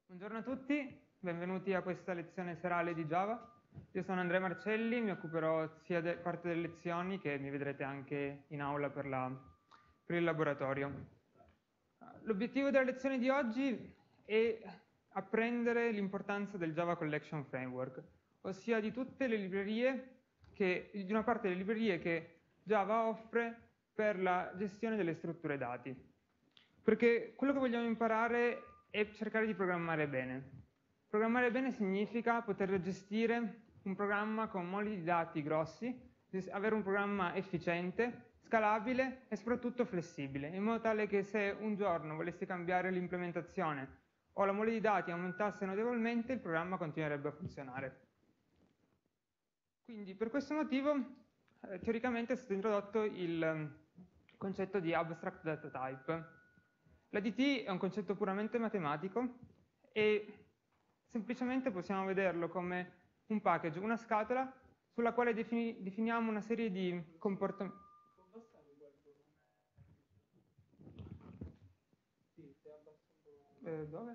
Buongiorno a tutti, benvenuti a questa lezione serale di Java. Io sono Andrea Marcelli, mi occuperò sia di parte delle lezioni che mi vedrete anche in aula per il laboratorio. L'obiettivo della lezione di oggi è apprendere l'importanza del Java Collection Framework, ossia di tutte le librerie di una parte delle librerie che Java offre per la gestione delle strutture dati. Perché quello che vogliamo imparare è cercare di programmare bene. Programmare bene significa poter gestire un programma con moli di dati grossi, avere un programma efficiente, scalabile e soprattutto flessibile, in modo tale che se un giorno volessi cambiare l'implementazione o la mole di dati aumentasse notevolmente, il programma continuerebbe a funzionare. Quindi per questo motivo teoricamente è stato introdotto il concetto di Abstract Data Type. L'ADT è un concetto puramente matematico e semplicemente possiamo vederlo come un package, una scatola sulla quale definiamo una serie di comportamenti. Dove?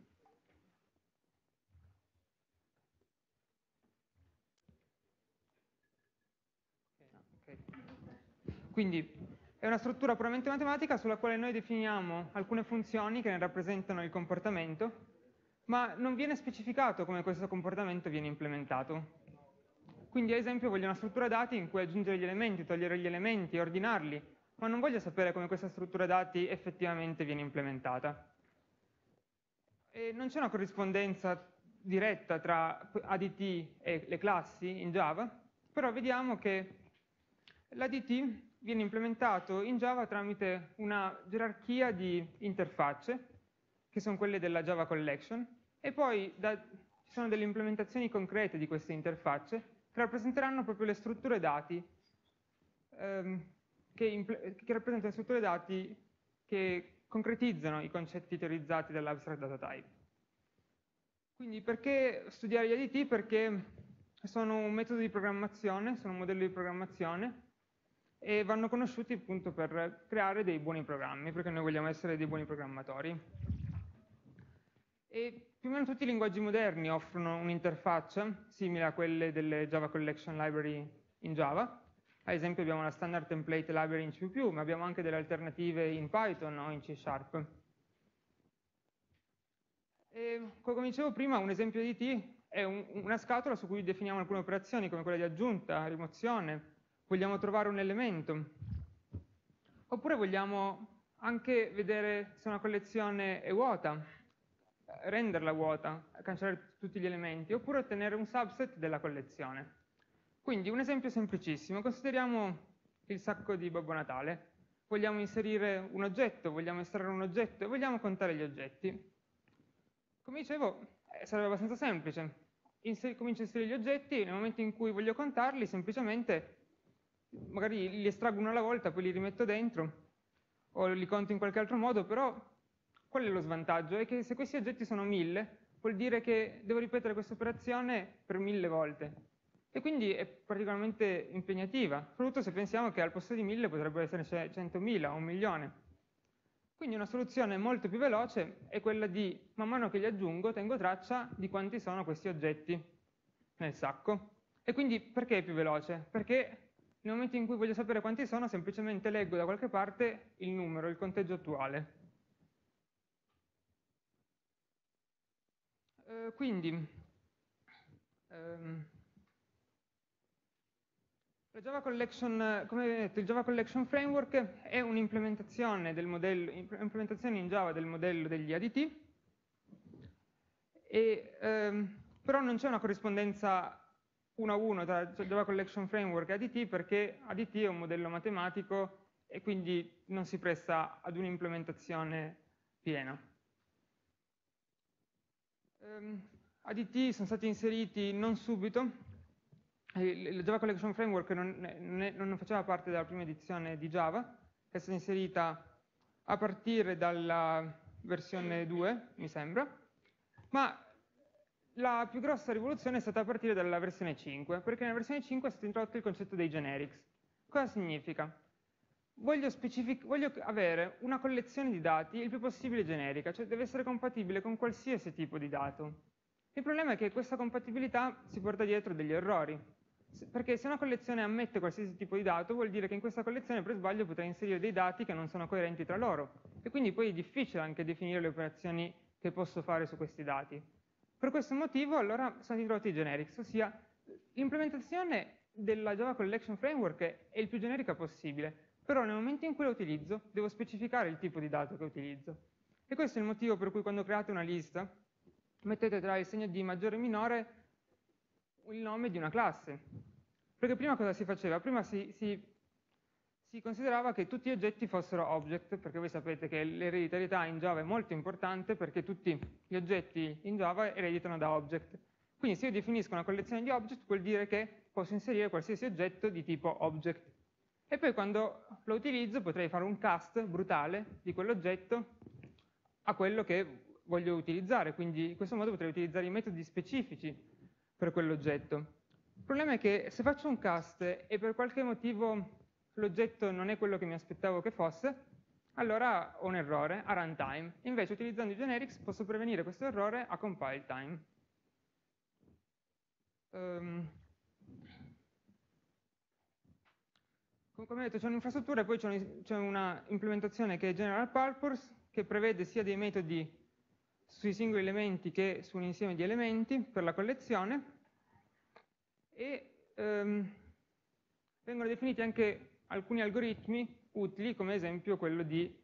Okay. Quindi è una struttura puramente matematica sulla quale noi definiamo alcune funzioni che ne rappresentano il comportamento, ma non viene specificato come questo comportamento viene implementato. Quindi ad esempio voglio una struttura dati in cui aggiungere gli elementi, togliere gli elementi, ordinarli, ma non voglio sapere come questa struttura dati effettivamente viene implementata. E non c'è una corrispondenza diretta tra ADT e le classi in Java, però vediamo che l'ADT viene implementato in Java tramite una gerarchia di interfacce, che sono quelle della Java Collection, e poi ci sono delle implementazioni concrete di queste interfacce che rappresenteranno proprio le strutture dati, che rappresentano le strutture dati che concretizzano i concetti teorizzati dall'Abstract Data Type. Quindi perché studiare gli ADT? Perché sono un metodo di programmazione, sono un modello di programmazione e vanno conosciuti appunto per creare dei buoni programmi, perché noi vogliamo essere dei buoni programmatori. E più o meno tutti i linguaggi moderni offrono un'interfaccia simile a quelle delle Java Collection Library in Java. Ad esempio abbiamo la Standard Template Library in C++, ma abbiamo anche delle alternative in Python o in C#. E, come dicevo prima, un esempio di ADT è una scatola su cui definiamo alcune operazioni come quella di aggiunta, rimozione, vogliamo trovare un elemento, oppure vogliamo anche vedere se una collezione è vuota, renderla vuota, cancellare tutti gli elementi, oppure ottenere un subset della collezione. Quindi un esempio semplicissimo, consideriamo il sacco di Babbo Natale. Vogliamo inserire un oggetto, vogliamo estrarre un oggetto e vogliamo contare gli oggetti. Come dicevo, sarebbe abbastanza semplice. Comincio a inserire gli oggetti, nel momento in cui voglio contarli, semplicemente magari li estraggo uno alla volta, poi li rimetto dentro, o li conto in qualche altro modo, però qual è lo svantaggio? È che se questi oggetti sono 1000, vuol dire che devo ripetere questa operazione per 1000 volte. E quindi è particolarmente impegnativa, soprattutto se pensiamo che al posto di 1000 potrebbero essere 100.000 o 1.000.000. Quindi una soluzione molto più veloce è quella di, man mano che li aggiungo, tengo traccia di quanti sono questi oggetti nel sacco. E quindi perché è più veloce? Perché nel momento in cui voglio sapere quanti sono, semplicemente leggo da qualche parte il numero, il conteggio attuale. Quindi, la Java Collection, come detto, il Java Collection Framework è un'implementazione in Java del modello degli ADT, però non c'è una corrispondenza uno a uno tra Java Collection Framework e ADT, perché ADT è un modello matematico e quindi non si presta ad un'implementazione piena. ADT sono stati inseriti non subito. Il Java Collection Framework non faceva parte della prima edizione di Java, è stata inserita a partire dalla versione 2, mi sembra, ma la più grossa rivoluzione è stata a partire dalla versione 5, perché nella versione 5 è stato introdotto il concetto dei generics. Cosa significa? voglio avere una collezione di dati il più possibile generica, cioè deve essere compatibile con qualsiasi tipo di dato. Il problema è che questa compatibilità si porta dietro degli errori, perché se una collezione ammette qualsiasi tipo di dato, vuol dire che in questa collezione per sbaglio potrei inserire dei dati che non sono coerenti tra loro, e quindi poi è difficile anche definire le operazioni che posso fare su questi dati. Per questo motivo allora sono stati introdotti i generics, ossia l'implementazione della Java Collection Framework è il più generica possibile, però nel momento in cui la utilizzo devo specificare il tipo di dato che utilizzo. E questo è il motivo per cui quando create una lista mettete tra il segno di maggiore e minore il nome di una classe. Perché prima cosa si faceva? Prima si considerava che tutti gli oggetti fossero object, perché voi sapete che l'ereditarietà in Java è molto importante perché tutti gli oggetti in Java ereditano da object. Quindi se io definisco una collezione di object vuol dire che posso inserire qualsiasi oggetto di tipo object. E poi quando lo utilizzo potrei fare un cast brutale di quell'oggetto a quello che voglio utilizzare, quindi in questo modo potrei utilizzare i metodi specifici per quell'oggetto. Il problema è che se faccio un cast e per qualche motivo l'oggetto non è quello che mi aspettavo che fosse, allora ho un errore a runtime. Invece utilizzando i generics posso prevenire questo errore a compile time. Come detto, c'è un'infrastruttura e poi c'è una implementazione che è general purpose, che prevede sia dei metodi sui singoli elementi che su un insieme di elementi per la collezione, e vengono definiti anche alcuni algoritmi utili, come esempio quello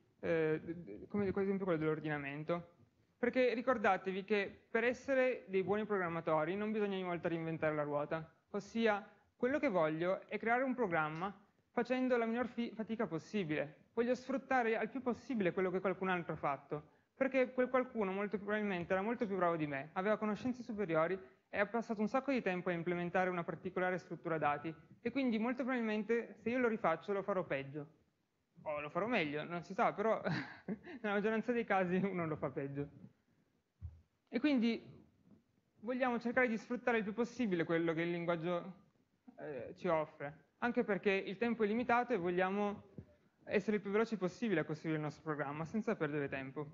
dell'ordinamento. Perché ricordatevi che per essere dei buoni programmatori non bisogna ogni volta reinventare la ruota, ossia quello che voglio è creare un programma facendo la minor fatica possibile. Voglio sfruttare al più possibile quello che qualcun altro ha fatto, perché quel qualcuno molto probabilmente era molto più bravo di me, aveva conoscenze superiori e ha passato un sacco di tempo a implementare una particolare struttura dati, e quindi molto probabilmente se io lo rifaccio lo farò peggio. O lo farò meglio, non si sa, però nella maggioranza dei casi uno lo fa peggio. E quindi vogliamo cercare di sfruttare il più possibile quello che il linguaggio ci offre, anche perché il tempo è limitato e vogliamo essere il più veloci possibile a costruire il nostro programma senza perdere tempo.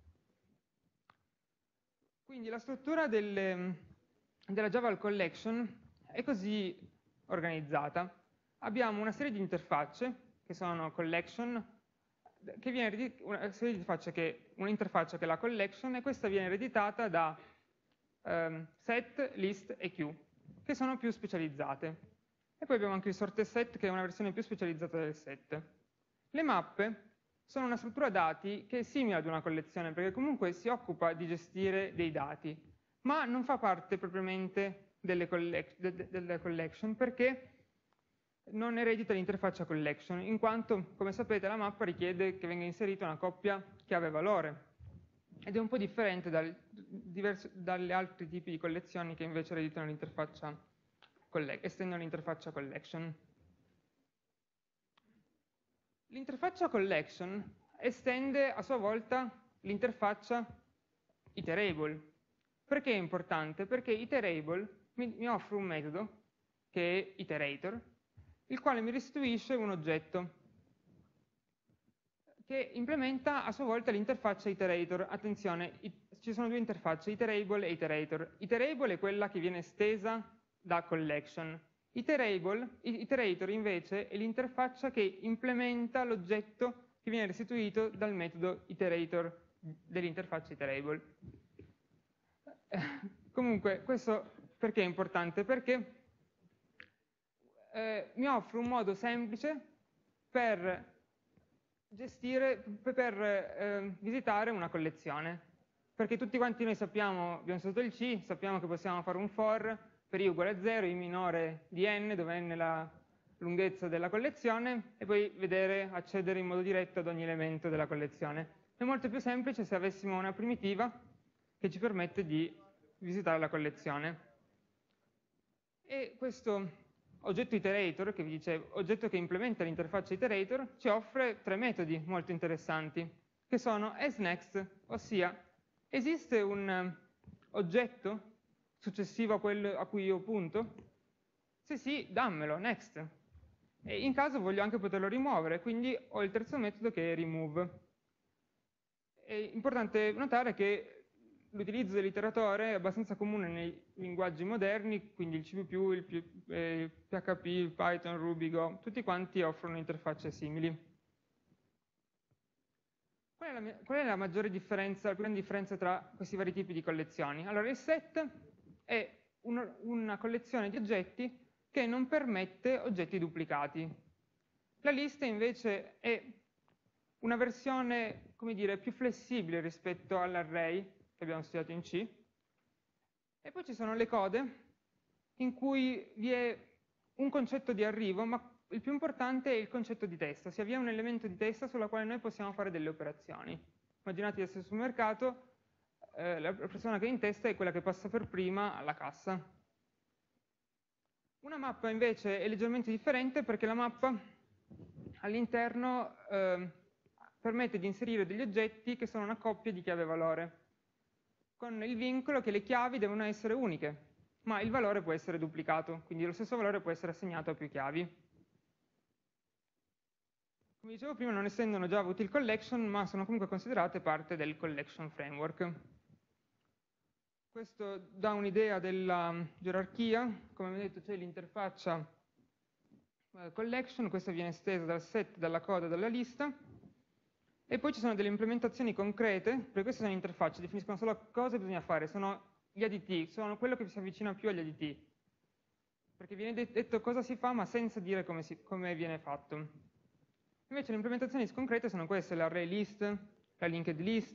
Quindi la struttura della Java Collection è così organizzata. Abbiamo una serie di interfacce che sono collection, che viene un'interfaccia che è la collection, e questa viene ereditata da set, list e queue, che sono più specializzate. E poi abbiamo anche il sorted set, che è una versione più specializzata del set. Le mappe sono una struttura dati che è simile ad una collezione, perché comunque si occupa di gestire dei dati, ma non fa parte propriamente delle collection, perché non eredita l'interfaccia collection, in quanto, come sapete, la mappa richiede che venga inserita una coppia chiave-valore, ed è un po' differente dagli altri tipi di collezioni che invece ereditano l'interfaccia estendono l'interfaccia collection. L'interfaccia collection estende a sua volta l'interfaccia iterable. Perché è importante? Perché iterable mi offre un metodo, che è iterator, il quale mi restituisce un oggetto che implementa a sua volta l'interfaccia iterator. Attenzione, ci sono due interfacce, iterable e iterator. Iterable è quella che viene estesa da collection. Iterator invece è l'interfaccia che implementa l'oggetto che viene restituito dal metodo iterator dell'interfaccia iterable. Comunque, questo perché è importante? Perché mi offre un modo semplice per visitare una collezione. Perché tutti quanti noi sappiamo, abbiamo studiato il C, sappiamo che possiamo fare un for per i uguale a 0, i minore di n, dove n è la lunghezza della collezione, e poi accedere in modo diretto ad ogni elemento della collezione. È molto più semplice se avessimo una primitiva che ci permette di visitare la collezione. E questo oggetto iterator, che vi dicevo, oggetto che implementa l'interfaccia iterator, ci offre tre metodi molto interessanti, che sono asNext, ossia esiste un oggetto successivo a quello a cui io punto? Se sì, dammelo, next. E in caso voglio anche poterlo rimuovere, quindi ho il terzo metodo che è remove. È importante notare che l'utilizzo dell'iteratore è abbastanza comune nei linguaggi moderni, quindi il C++, il PHP, il Python, Ruby, Go, tutti quanti offrono interfacce simili. Qual è la maggiore differenza, la più grande differenza tra questi vari tipi di collezioni? Allora, il set è una collezione di oggetti che non permette oggetti duplicati. La lista invece è una versione, come dire, più flessibile rispetto all'array che abbiamo studiato in C. E poi ci sono le code in cui vi è un concetto di arrivo, ma il più importante è il concetto di testa, ossia vi è un elemento di testa sulla quale noi possiamo fare delle operazioni. Immaginate di essere sul mercato, la persona che è in testa è quella che passa per prima alla cassa. Una mappa invece è leggermente differente perché la mappa all'interno permette di inserire degli oggetti che sono una coppia di chiave-valore, con il vincolo che le chiavi devono essere uniche, ma il valore può essere duplicato, quindi lo stesso valore può essere assegnato a più chiavi. Come dicevo prima, non essendo una Java Util Collection, ma sono comunque considerate parte del Collection Framework. Questo dà un'idea della gerarchia. Come abbiamo detto, c'è l'interfaccia collection, questa viene estesa dal set, dalla coda, dalla lista. E poi ci sono delle implementazioni concrete, perché queste sono interfacce, definiscono solo cosa bisogna fare, sono gli ADT, sono quello che si avvicina più agli ADT. Perché viene detto cosa si fa, ma senza dire come viene fatto. Invece le implementazioni concrete sono queste, l'array list, la linked list.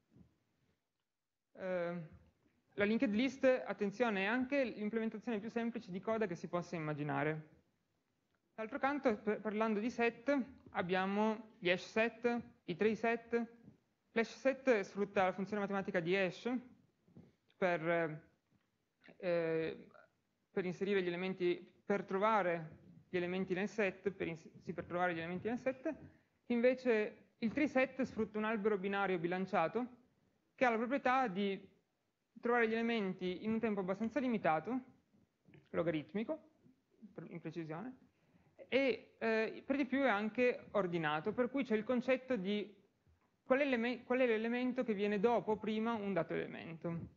La linked list, attenzione, è anche l'implementazione più semplice di coda che si possa immaginare. D'altro canto, parlando di set, abbiamo gli hash set, i tree set. L'hash set sfrutta la funzione matematica di hash per inserire gli elementi, per trovare gli elementi nel set, per trovare gli elementi nel set. Invece il tree set sfrutta un albero binario bilanciato che ha la proprietà di trovare gli elementi in un tempo abbastanza limitato, logaritmico, in precisione, e per di più è anche ordinato, per cui c'è il concetto di qual è l'elemento che viene dopo o prima un dato elemento.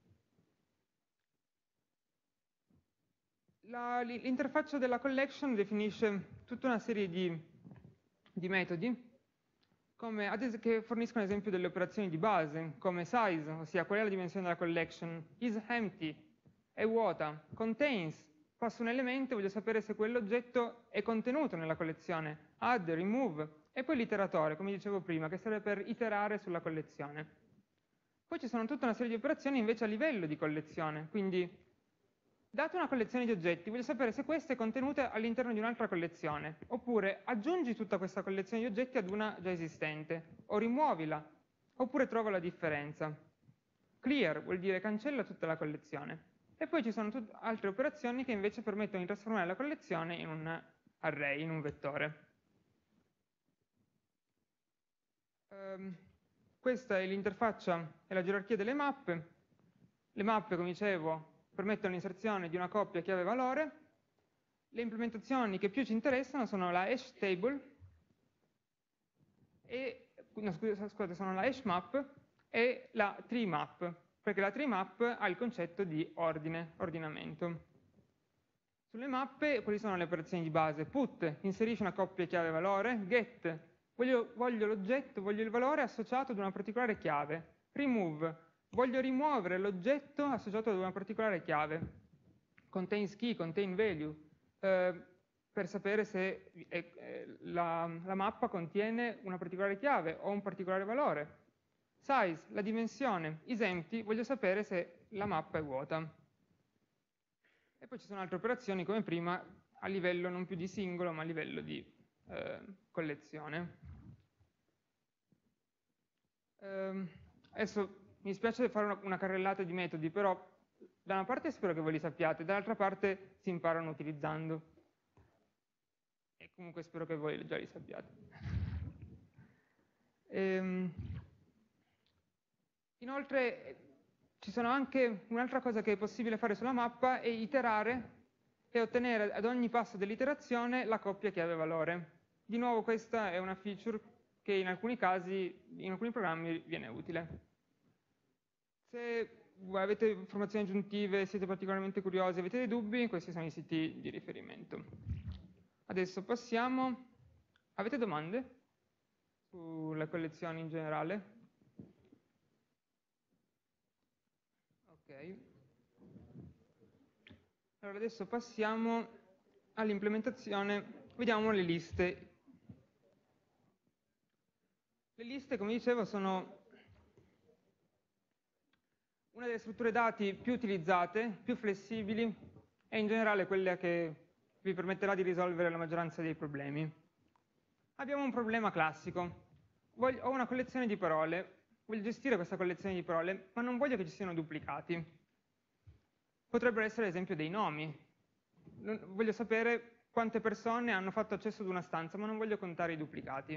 L'interfaccia della collection definisce tutta una serie di metodi che forniscono ad esempio delle operazioni di base, come size, ossia qual è la dimensione della collection, is empty, è vuota, contains, passo un elemento e voglio sapere se quell'oggetto è contenuto nella collezione, add, remove, e poi l'iteratore, come dicevo prima, che serve per iterare sulla collezione. Poi ci sono tutta una serie di operazioni invece a livello di collezione, quindi data una collezione di oggetti, voglio sapere se questa è contenuta all'interno di un'altra collezione, oppure aggiungi tutta questa collezione di oggetti ad una già esistente, o rimuovila, oppure trova la differenza. Clear vuol dire cancella tutta la collezione. E poi ci sono altre operazioni che invece permettono di trasformare la collezione in un array, in un vettore. Questa è l'interfaccia e la gerarchia delle mappe. Le mappe, come dicevo, permettono l'inserzione di una coppia chiave-valore. Le implementazioni che più ci interessano sono la hash table, scusate, sono la hash map e la tree map, perché la tree map ha il concetto di ordinamento. Sulle mappe, quali sono le operazioni di base? Put, inserisce una coppia chiave-valore, get, voglio l'oggetto, voglio il valore associato ad una particolare chiave, remove, voglio rimuovere l'oggetto associato ad una particolare chiave, contains key, contain value, per sapere se la mappa contiene una particolare chiave o un particolare valore. Size, la dimensione, is empty, voglio sapere se la mappa è vuota. E poi ci sono altre operazioni come prima a livello non più di singolo ma a livello di collezione. Adesso mi dispiace fare una carrellata di metodi, però da una parte spero che voi li sappiate, dall'altra parte si imparano utilizzando. E comunque spero che voi già li sappiate. Inoltre ci sono anche un'altra cosa che è possibile fare sulla mappa è iterare e ottenere ad ogni passo dell'iterazione la coppia chiave-valore. Di nuovo questa è una feature che in alcuni casi, in alcuni programmi viene utile. Se avete informazioni aggiuntive, siete particolarmente curiosi, avete dei dubbi, questi sono i siti di riferimento. Adesso passiamo. Avete domande sulle collezioni in generale? Ok. Allora adesso passiamo all'implementazione. Vediamo le liste. Le liste, come dicevo, sono una delle strutture dati più utilizzate, più flessibili e in generale quella che vi permetterà di risolvere la maggioranza dei problemi. Abbiamo un problema classico. Ho una collezione di parole, voglio gestire questa collezione di parole, ma non voglio che ci siano duplicati. Potrebbero essere ad esempio dei nomi. Voglio sapere quante persone hanno fatto accesso ad una stanza, ma non voglio contare i duplicati.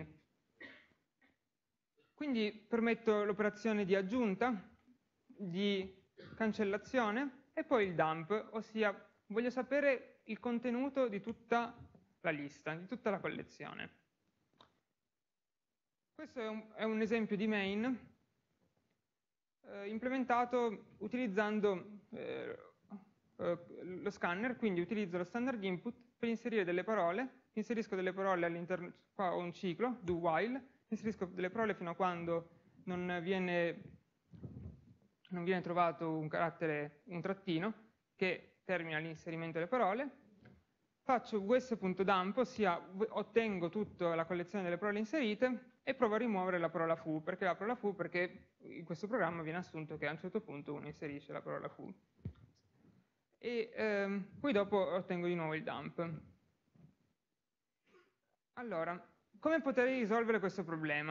Quindi permetto l'operazione di aggiunta, di cancellazione e poi il dump, ossia voglio sapere il contenuto di tutta la lista, di tutta la collezione. Questo è un esempio di main implementato utilizzando lo scanner, quindi utilizzo lo standard input per inserire delle parole, inserisco delle parole all'interno, qua ho un ciclo, do while, inserisco delle parole fino a quando non viene trovato un carattere, un trattino, che termina l'inserimento delle parole, faccio us.dump, ossia ottengo tutta la collezione delle parole inserite e provo a rimuovere la parola fu. Perché la parola fu? Perché in questo programma viene assunto che a un certo punto uno inserisce la parola fu. E poi dopo ottengo di nuovo il dump. Allora, come potrei risolvere questo problema?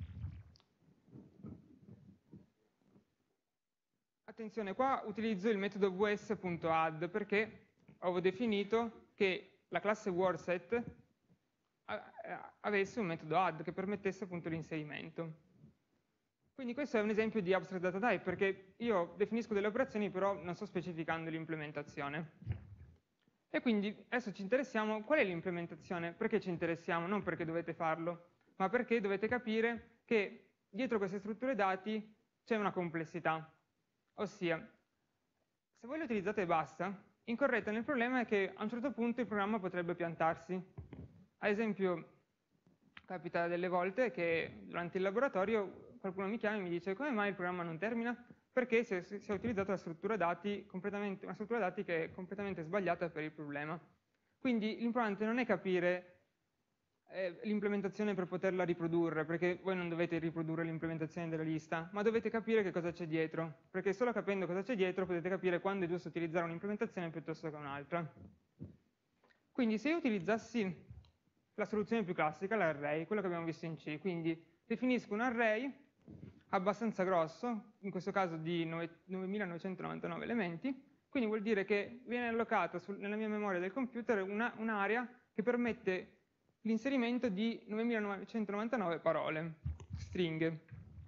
Attenzione, qua utilizzo il metodo vs.add perché avevo definito che la classe wordset avesse un metodo add che permettesse appunto l'inserimento. Quindi questo è un esempio di abstract data type perché io definisco delle operazioni però non sto specificando l'implementazione. E quindi adesso ci interessiamo, qual è l'implementazione? Perché ci interessiamo? Non perché dovete farlo, ma perché dovete capire che dietro queste strutture dati c'è una complessità. Ossia, se voi le utilizzate e basta, incorrete nel problema che a un certo punto il programma potrebbe piantarsi. Ad esempio, capita delle volte che durante il laboratorio qualcuno mi chiama e mi dice come mai il programma non termina? Perché si è utilizzata una struttura dati che è completamente sbagliata per il problema. Quindi l'importante non è capire l'implementazione per poterla riprodurre, perché voi non dovete riprodurre l'implementazione della lista, ma dovete capire che cosa c'è dietro, perché solo capendo cosa c'è dietro potete capire quando è giusto utilizzare un'implementazione piuttosto che un'altra. Quindi se io utilizzassi la soluzione più classica, l'array, quello che abbiamo visto in C, quindi definisco un array abbastanza grosso, in questo caso di 9999 elementi, quindi vuol dire che viene allocata nella mia memoria del computer un'area che permette l'inserimento di 9999 parole, stringhe.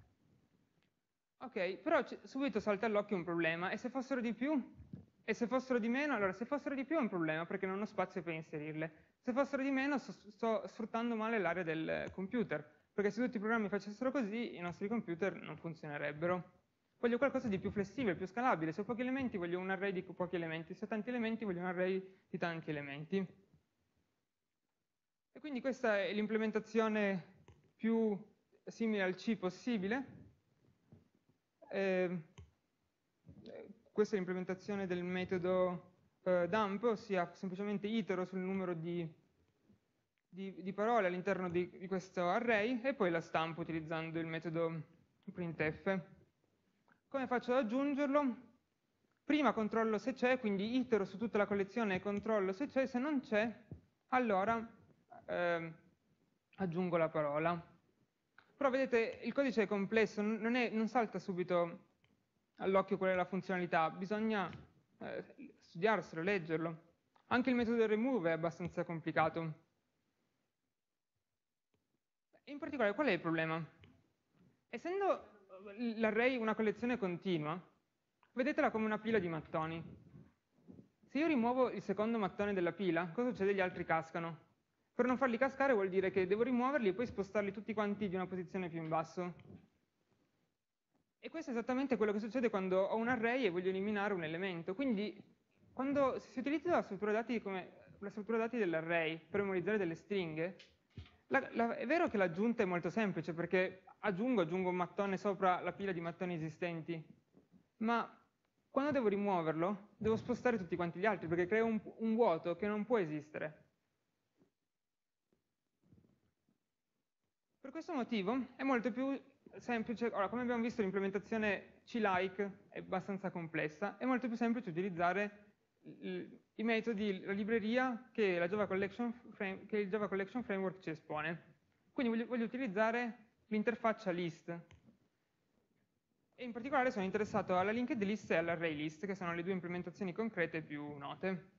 Ok, però subito salta all'occhio un problema, e se fossero di più? E se fossero di meno? Allora, se fossero di più è un problema perché non ho spazio per inserirle. Se fossero di meno sto sfruttando male l'area del computer, perché se tutti i programmi facessero così i nostri computer non funzionerebbero. Voglio qualcosa di più flessibile, più scalabile. Se ho pochi elementi voglio un array di pochi elementi, se ho tanti elementi voglio un array di tanti elementi. E quindi questa è l'implementazione più simile al C possibile. Questa è l'implementazione del metodo dump, ossia semplicemente itero sul numero di parole all'interno di questo array e poi la stampo utilizzando il metodo printf. Come faccio ad aggiungerlo? Prima controllo se c'è, quindi itero su tutta la collezione e controllo se c'è, se non c'è, allora aggiungo la parola. Però vedete, il codice è complesso, non salta subito all'occhio qual è la funzionalità, bisogna studiarselo, leggerlo. Anche il metodo remove è abbastanza complicato. In particolare, qual è il problema? Essendo l'array una collezione continua, vedetela come una pila di mattoni. Se io rimuovo il secondo mattone della pila, cosa succede? Gli altri cascano. Per non farli cascare vuol dire che devo rimuoverli e poi spostarli tutti quanti di una posizione più in basso. E questo è esattamente quello che succede quando ho un array e voglio eliminare un elemento. Quindi, quando si utilizza la struttura dati come la struttura dati dell'array per memorizzare delle stringhe, è vero che l'aggiunta è molto semplice, perché aggiungo un mattone sopra la pila di mattoni esistenti, ma quando devo rimuoverlo, devo spostare tutti quanti gli altri, perché creo un vuoto che non può esistere. Per questo motivo è molto più semplice, ora come abbiamo visto l'implementazione C-like è abbastanza complessa, è molto più semplice utilizzare i metodi, la libreria che il Java Collection Framework ci espone. Quindi voglio utilizzare l'interfaccia list. E in particolare sono interessato alla linked list e all'array list, che sono le due implementazioni concrete più note.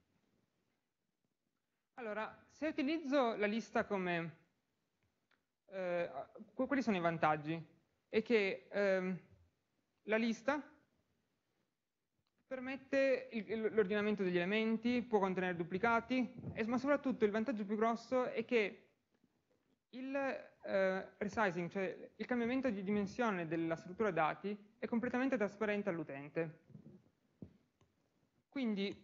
Allora, se utilizzo la lista come... quali sono i vantaggi? È che la lista permette l'ordinamento degli elementi, può contenere duplicati, ma soprattutto il vantaggio più grosso è che il resizing, cioè il cambiamento di dimensione della struttura dati, è completamente trasparente all'utente. Quindi,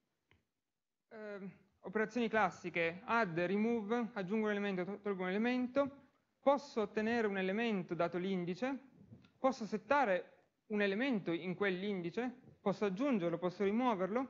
operazioni classiche, add, remove, aggiungo un elemento, tolgo un elemento, posso ottenere un elemento dato l'indice, posso settare un elemento in quell'indice, posso aggiungerlo, posso rimuoverlo,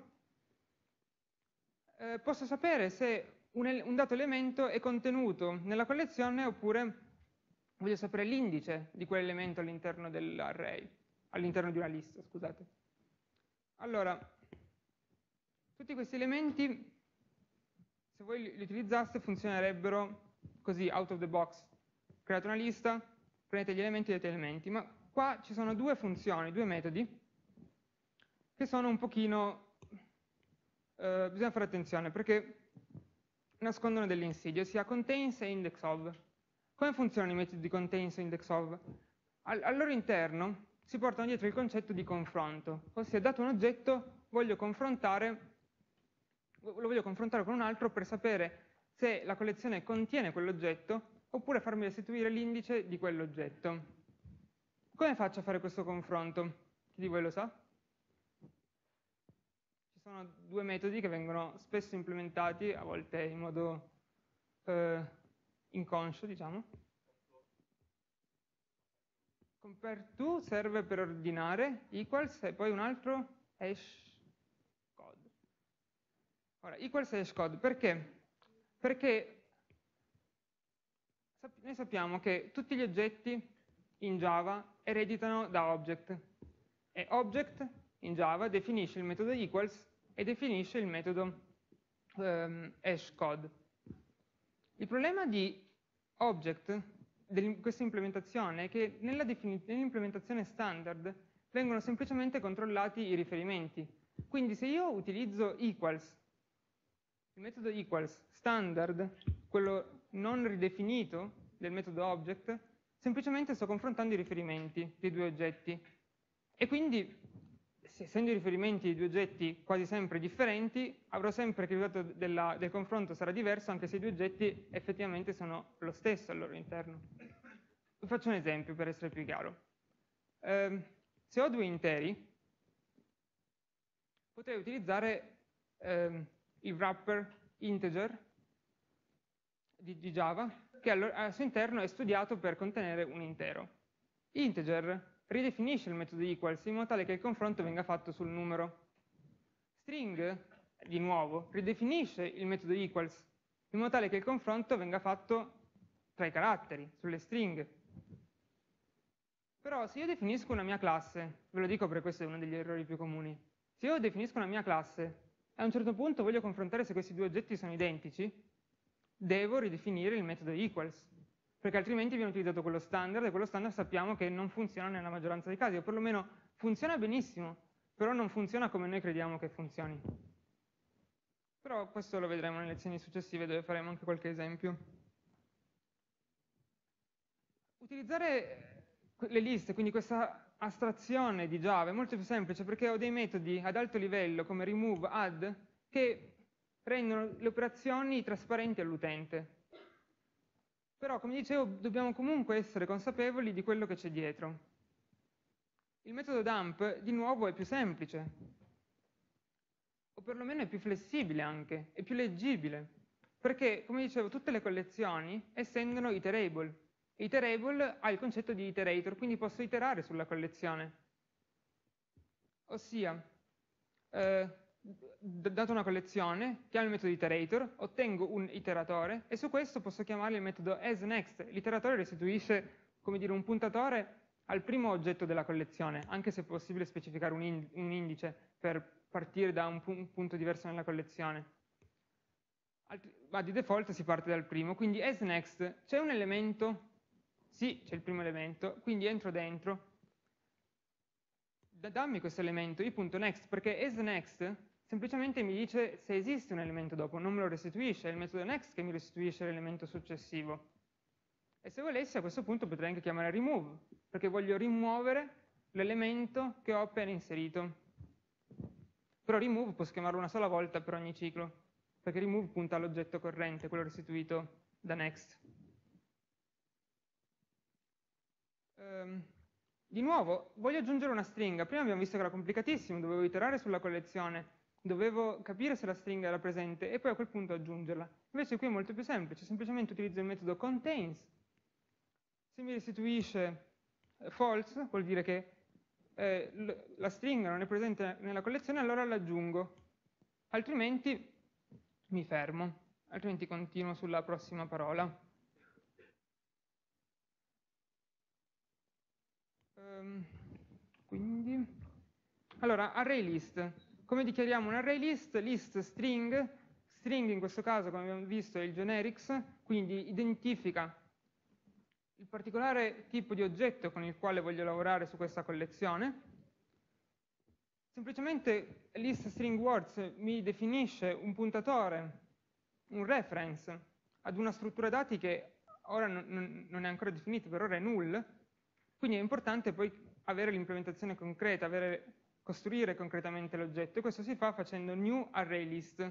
posso sapere se un dato elemento è contenuto nella collezione oppure voglio sapere l'indice di quell'elemento all'interno dell'array, all'interno di una lista, scusate. Allora, tutti questi elementi, se voi li utilizzaste, funzionerebbero così, out of the box. Create una lista, prendete gli elementi e date elementi, ma qua ci sono due funzioni, due metodi, che sono un pochino... bisogna fare attenzione, perché nascondono delle insidie, ossia contains e index of. Come funzionano i metodi di contains e index of? Al loro interno si portano dietro il concetto di confronto, ossia dato un oggetto lo voglio confrontare con un altro per sapere se la collezione contiene quell'oggetto oppure farmi restituire l'indice di quell'oggetto. Come faccio a fare questo confronto? Chi di voi lo sa? Ci sono due metodi che vengono spesso implementati, a volte in modo inconscio, diciamo. Compare2 serve per ordinare, equals e poi un altro hashcode. Ora, equals e hashcode, perché? Perché noi sappiamo che tutti gli oggetti in Java ereditano da object, e object in Java definisce il metodo equals e definisce il metodo hashcode. Il problema di object, di questa implementazione, è che nell'implementazione standard vengono semplicemente controllati i riferimenti. Quindi se io utilizzo equals, il metodo equals standard, quello non ridefinito del metodo object, semplicemente sto confrontando i riferimenti dei due oggetti. E quindi, essendo i riferimenti di due oggetti quasi sempre differenti, avrò sempre che il risultato del confronto sarà diverso, anche se i due oggetti effettivamente sono lo stesso al loro interno. Vi faccio un esempio per essere più chiaro. Se ho due interi, potrei utilizzare il wrapper integer di Java, che al suo interno è studiato per contenere un intero. Integer ridefinisce il metodo equals in modo tale che il confronto venga fatto sul numero. String, di nuovo, ridefinisce il metodo equals in modo tale che il confronto venga fatto tra i caratteri, sulle stringhe. Però se io definisco una mia classe, ve lo dico perché questo è uno degli errori più comuni, se io definisco una mia classe e a un certo punto voglio confrontare se questi due oggetti sono identici, devo ridefinire il metodo equals, perché altrimenti viene utilizzato quello standard, e quello standard sappiamo che non funziona nella maggioranza dei casi, o perlomeno funziona benissimo, però non funziona come noi crediamo che funzioni. Però questo lo vedremo nelle lezioni successive, dove faremo anche qualche esempio. Utilizzare le liste, quindi questa astrazione di Java è molto più semplice perché ho dei metodi ad alto livello come remove, add, che rendono le operazioni trasparenti all'utente. Però, come dicevo, dobbiamo comunque essere consapevoli di quello che c'è dietro. Il metodo dump, di nuovo, è più semplice, o perlomeno è più flessibile anche, è più leggibile, perché, come dicevo, tutte le collezioni estendono iterable. Iterable ha il concetto di iterator, quindi posso iterare sulla collezione. Ossia, data una collezione, chiamo il metodo iterator, ottengo un iteratore e su questo posso chiamare il metodo asNext. L'iteratore restituisce, come dire, un puntatore al primo oggetto della collezione, anche se è possibile specificare un indice per partire da un punto diverso nella collezione. Ma di default si parte dal primo, quindi asNext, c'è un elemento? Sì, c'è il primo elemento, quindi entro dentro, dammi questo elemento, i.next, perché asNext semplicemente mi dice se esiste un elemento dopo, non me lo restituisce, è il metodo next che mi restituisce l'elemento successivo. E se volessi a questo punto potrei anche chiamare remove, perché voglio rimuovere l'elemento che ho appena inserito. Però remove posso chiamarlo una sola volta per ogni ciclo, perché remove punta all'oggetto corrente, quello restituito da next. Di nuovo, voglio aggiungere una stringa. Prima abbiamo visto che era complicatissimo, dovevo iterare sulla collezione, dovevo capire se la stringa era presente e poi a quel punto aggiungerla. Invece qui è molto più semplice, semplicemente utilizzo il metodo contains. Se mi restituisce false, vuol dire che la stringa non è presente nella collezione, allora l'aggiungo. Altrimenti mi fermo, altrimenti continuo sulla prossima parola. Quindi, allora, array list. Come dichiariamo un array list? List string, string in questo caso, come abbiamo visto, è il generics, quindi identifica il particolare tipo di oggetto con il quale voglio lavorare su questa collezione. Semplicemente list string words mi definisce un puntatore, un reference, ad una struttura dati che ora non è ancora definita, per ora è null. Quindi è importante poi avere l'implementazione concreta, costruire concretamente l'oggetto, e questo si fa facendo new array list.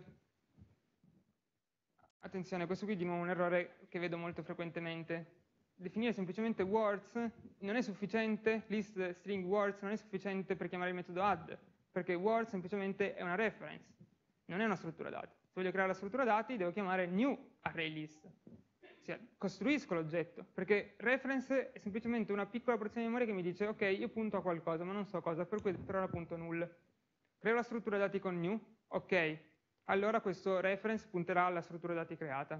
Attenzione, questo qui è di nuovo un errore che vedo molto frequentemente. Definire semplicemente words non è sufficiente, list string words non è sufficiente per chiamare il metodo add, perché words semplicemente è una reference, non è una struttura dati. Se voglio creare la struttura dati devo chiamare new array list. Ossia, costruisco l'oggetto, perché reference è semplicemente una piccola porzione di memoria che mi dice ok, io punto a qualcosa, ma non so cosa, per ora punto null. Creo la struttura dati con new, ok, allora questo reference punterà alla struttura dati creata.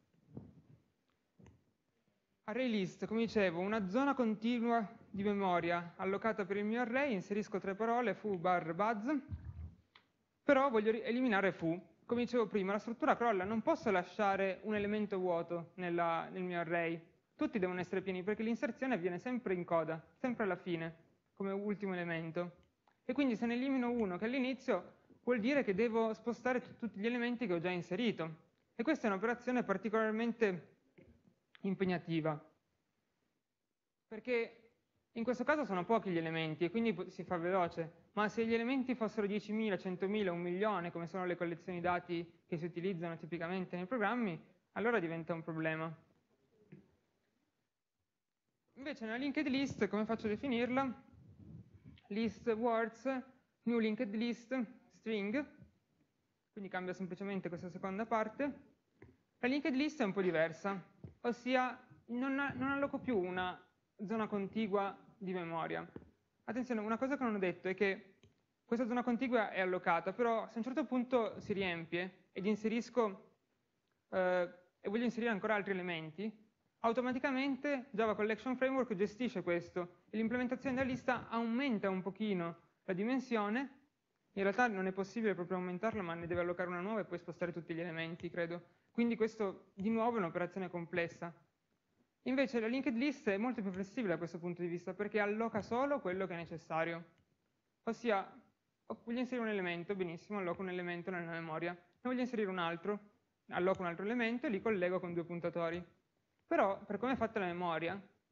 Array list, come dicevo, una zona continua di memoria allocata per il mio array, inserisco tre parole, foo bar buzz, però voglio eliminare foo. Come dicevo prima, la struttura crolla, non posso lasciare un elemento vuoto nel mio array. Tutti devono essere pieni perché l'inserzione avviene sempre in coda, sempre alla fine, come ultimo elemento. E quindi se ne elimino uno che è all'inizio, vuol dire che devo spostare tutti gli elementi che ho già inserito. E questa è un'operazione particolarmente impegnativa, perché in questo caso sono pochi gli elementi e quindi si fa veloce, ma se gli elementi fossero 10.000, 100.000, 1.000.000, come sono le collezioni dati che si utilizzano tipicamente nei programmi, allora diventa un problema. Invece nella linked list, come faccio a definirla? List words, new linked list, string, quindi cambia semplicemente questa seconda parte. La linked list è un po' diversa, ossia non alloco più una zona contigua di memoria. Attenzione, una cosa che non ho detto è che questa zona contigua è allocata, però se a un certo punto si riempie ed inserisco e voglio inserire ancora altri elementi, automaticamente Java Collection Framework gestisce questo e l'implementazione della lista aumenta un pochino la dimensione. In realtà non è possibile proprio aumentarla, ma ne deve allocare una nuova e poi spostare tutti gli elementi, credo. Quindi questo di nuovo è un'operazione complessa. Invece la linked list è molto più flessibile da questo punto di vista perché alloca solo quello che è necessario. Ossia, voglio inserire un elemento, benissimo, alloco un elemento nella memoria. Ne voglio inserire un altro, alloco un altro elemento e li collego con due puntatori. Però, per come è fatta la memoria,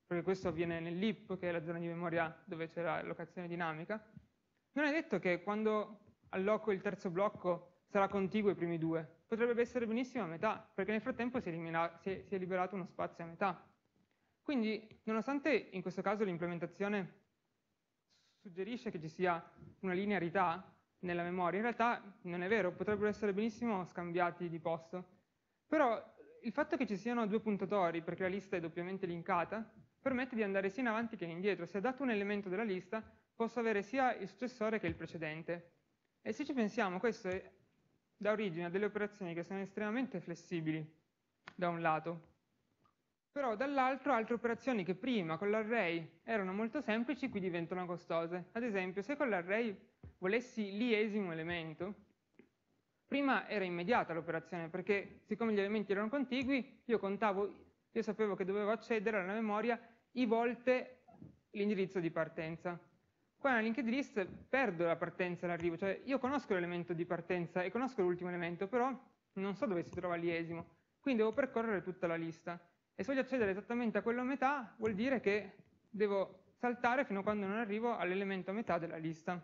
perché questo avviene nell'heap, che è la zona di memoria dove c'è l'allocazione dinamica, non è detto che quando alloco il terzo blocco sarà contiguo ai primi due. Potrebbe essere benissimo a metà, perché nel frattempo si è liberato uno spazio a metà. Quindi, nonostante in questo caso l'implementazione suggerisce che ci sia una linearità nella memoria, in realtà non è vero, potrebbero essere benissimo scambiati di posto. Però il fatto che ci siano due puntatori, perché la lista è doppiamente linkata, permette di andare sia in avanti che indietro. Se dato un elemento della lista, posso avere sia il successore che il precedente. E se ci pensiamo, questo dà origine a delle operazioni che sono estremamente flessibili, da un lato. Però dall'altro altre operazioni che prima con l'array erano molto semplici, qui diventano costose. Ad esempio, se con l'array volessi l'iesimo elemento, prima era immediata l'operazione, perché siccome gli elementi erano contigui, io sapevo che dovevo accedere alla memoria i volte l'indirizzo di partenza. Qua nella linked list perdo la partenza e l'arrivo, cioè io conosco l'elemento di partenza e conosco l'ultimo elemento, però non so dove si trova l'iesimo, quindi devo percorrere tutta la lista. E se voglio accedere esattamente a quello a metà, vuol dire che devo saltare fino a quando non arrivo all'elemento a metà della lista.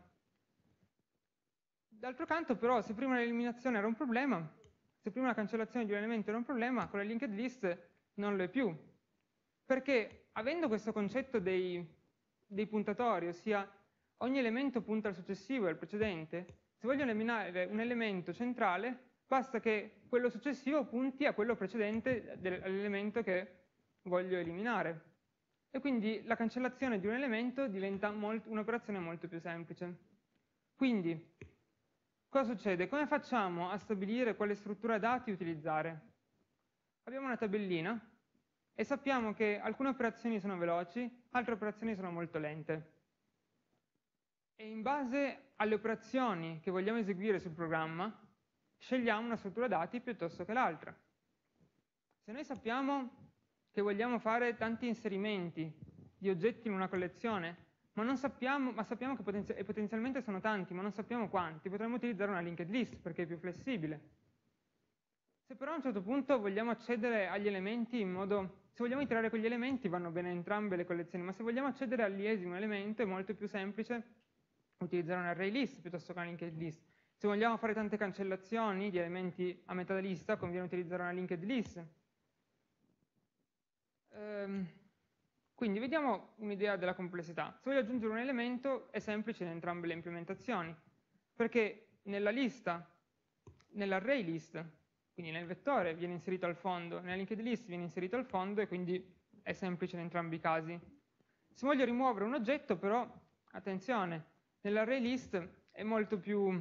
D'altro canto, però, se prima l'eliminazione era un problema, se prima la cancellazione di un elemento era un problema, con la linked list non lo è più. Perché avendo questo concetto dei puntatori, ossia ogni elemento punta al successivo e al precedente, se voglio eliminare un elemento centrale, basta che quello successivo punti a quello precedente all'elemento che voglio eliminare. E quindi la cancellazione di un elemento diventa un'operazione molto più semplice. Quindi, cosa succede? Come facciamo a stabilire quale struttura dati utilizzare? Abbiamo una tabellina e sappiamo che alcune operazioni sono veloci, altre operazioni sono molto lente. E in base alle operazioni che vogliamo eseguire sul programma, scegliamo una struttura dati piuttosto che l'altra. Se noi sappiamo che vogliamo fare tanti inserimenti di oggetti in una collezione, ma sappiamo che potenzialmente sono tanti, ma non sappiamo quanti, potremmo utilizzare una linked list perché è più flessibile. Se però a un certo punto vogliamo accedere agli elementi in modo... Se vogliamo iterare con gli elementi vanno bene entrambe le collezioni, ma se vogliamo accedere all'iesimo elemento è molto più semplice utilizzare un array list piuttosto che una linked list. Se vogliamo fare tante cancellazioni di elementi a metà lista, conviene utilizzare una linked list. Quindi vediamo un'idea della complessità. Se voglio aggiungere un elemento è semplice in entrambe le implementazioni, perché nella lista, nell'array list, quindi nel vettore viene inserito al fondo, nella linked list viene inserito al fondo e quindi è semplice in entrambi i casi. Se voglio rimuovere un oggetto però, attenzione, nell'array list è molto più...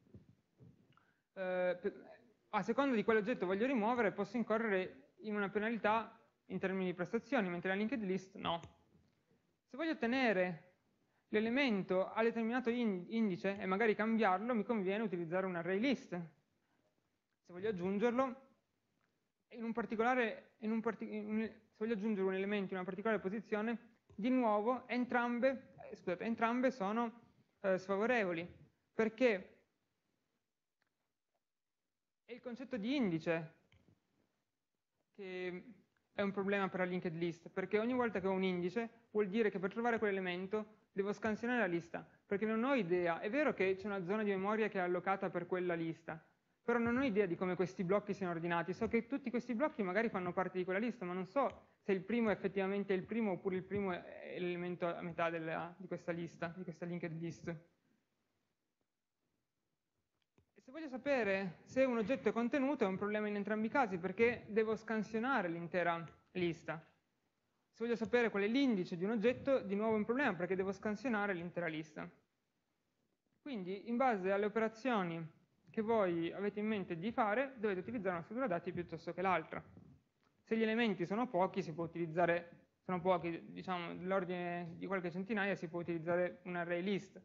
a seconda di quale oggetto voglio rimuovere posso incorrere in una penalità in termini di prestazioni, mentre la linked list no. Se voglio ottenere l'elemento a determinato indice e magari cambiarlo, mi conviene utilizzare un array list. Se voglio aggiungerlo, se voglio aggiungere un elemento in una particolare posizione, di nuovo entrambe sono sfavorevoli, perché è il concetto di indice che è un problema per la linked list, perché ogni volta che ho un indice vuol dire che per trovare quell'elemento devo scansionare la lista, perché non ho idea. È vero che c'è una zona di memoria che è allocata per quella lista, però non ho idea di come questi blocchi siano ordinati. So che tutti questi blocchi magari fanno parte di quella lista, ma non so se il primo è effettivamente il primo oppure il primo è l'elemento a metà di questa lista, di questa linked list. Se voglio sapere se un oggetto è contenuto è un problema in entrambi i casi perché devo scansionare l'intera lista. Se voglio sapere qual è l'indice di un oggetto, di nuovo è un problema perché devo scansionare l'intera lista. Quindi, in base alle operazioni che voi avete in mente di fare, dovete utilizzare una struttura dati piuttosto che l'altra. Se gli elementi sono pochi, si può utilizzare, sono pochi, diciamo, dell'ordine di qualche centinaia, si può utilizzare un array list.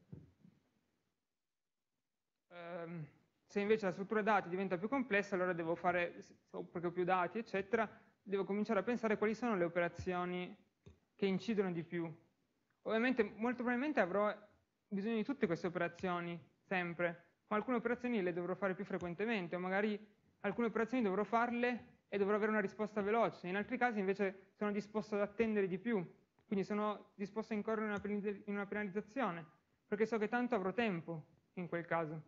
Se invece la struttura dati diventa più complessa, allora devo fare, perché ho più dati, eccetera, devo cominciare a pensare quali sono le operazioni che incidono di più. Ovviamente, molto probabilmente avrò bisogno di tutte queste operazioni, sempre, ma alcune operazioni le dovrò fare più frequentemente, o magari alcune operazioni dovrò farle e dovrò avere una risposta veloce, in altri casi invece sono disposto ad attendere di più quindi sono disposto a incorrere in una penalizzazione, perché so che tanto avrò tempo in quel caso.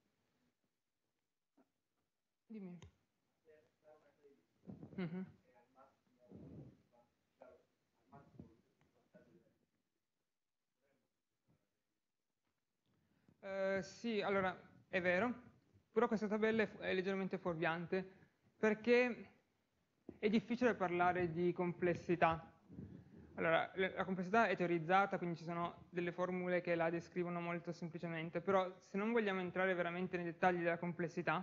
Dimmi. Mhm. Sì, allora è vero, però questa tabella è leggermente fuorviante perché è difficile parlare di complessità. Allora, la complessità è teorizzata, quindi ci sono delle formule che la descrivono molto semplicemente, però se non vogliamo entrare veramente nei dettagli della complessità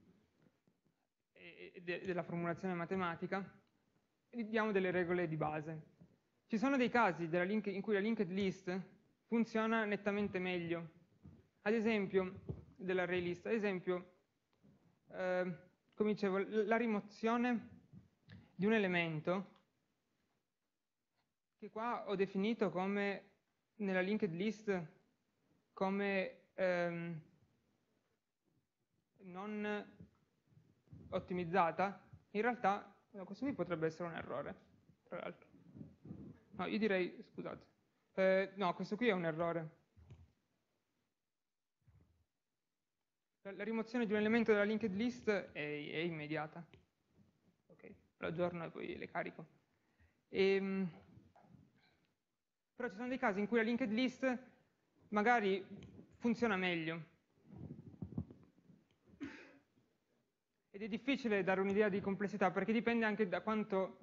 e della formulazione matematica, diamo delle regole di base. Ci sono dei casi in cui la linked list funziona nettamente meglio. Ad esempio, dell'array list, ad esempio, come dicevo, la rimozione di un elemento che qua ho definito come nella linked list come non ottimizzata, in realtà questo qui potrebbe essere un errore, tra l'altro. No, io direi, scusate, no, questo qui è un errore. La rimozione di un elemento dalla linked list è immediata. Ok, lo aggiorno e poi le carico. Però ci sono dei casi in cui la linked list magari funziona meglio. Ed è difficile dare un'idea di complessità perché dipende anche da quanto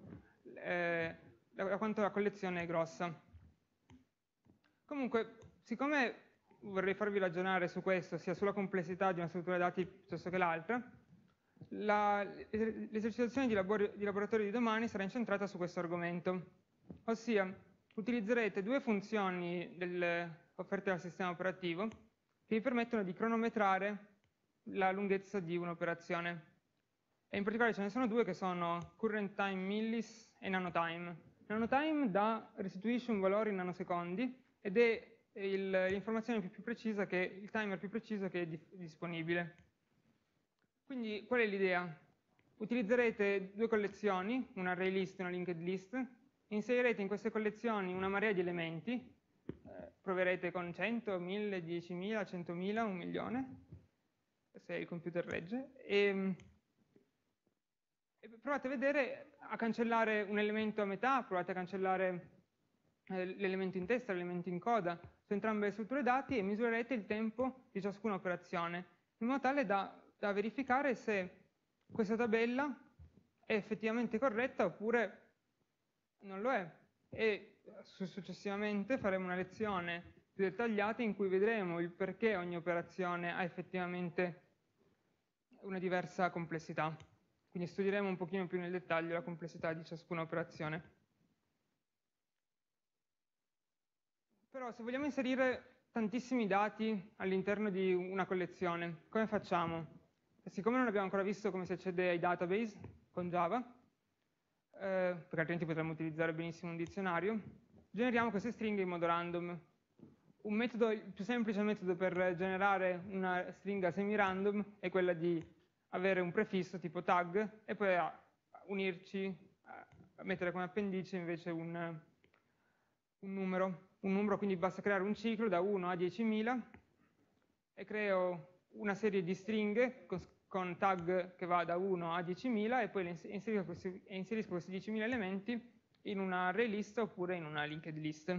la collezione è grossa. Comunque, siccome vorrei farvi ragionare su questo, sia sulla complessità di una struttura dati piuttosto che l'altra, l'esercitazione di laboratorio di domani sarà incentrata su questo argomento, ossia utilizzerete due funzioni offerte dal sistema operativo che vi permettono di cronometrare la lunghezza di un'operazione. E in particolare ce ne sono due che sono current time millis e nanotime. Nanotime restituisce un valore in nanosecondi ed è l'informazione più precisa, il timer più preciso che è disponibile. Quindi qual è l'idea? Utilizzerete due collezioni, un array list e una linked list, inserirete in queste collezioni una marea di elementi, proverete con 100, 1000, 10.000, 100.000, 1 milione, se il computer regge, e provate a vedere, a cancellare un elemento a metà, provate a cancellare l'elemento in testa, l'elemento in coda, su entrambe le strutture dati e misurerete il tempo di ciascuna operazione, in modo tale da verificare se questa tabella è effettivamente corretta oppure non lo è. E successivamente faremo una lezione più dettagliata in cui vedremo il perché ogni operazione ha effettivamente una diversa complessità. Quindi studieremo un pochino più nel dettaglio la complessità di ciascuna operazione. Però se vogliamo inserire tantissimi dati all'interno di una collezione, come facciamo? E siccome non abbiamo ancora visto come si accede ai database con Java, perché altrimenti potremmo utilizzare benissimo un dizionario, generiamo queste stringhe in modo random. Il più semplice metodo per generare una stringa semi-random è quella di avere un prefisso tipo tag e poi a mettere come appendice invece un numero. Un numero, quindi basta creare un ciclo da 1 a 10.000 e creo una serie di stringhe con tag che va da 1 a 10.000 e poi inserisco questi 10.000 elementi in una array list oppure in una linked list.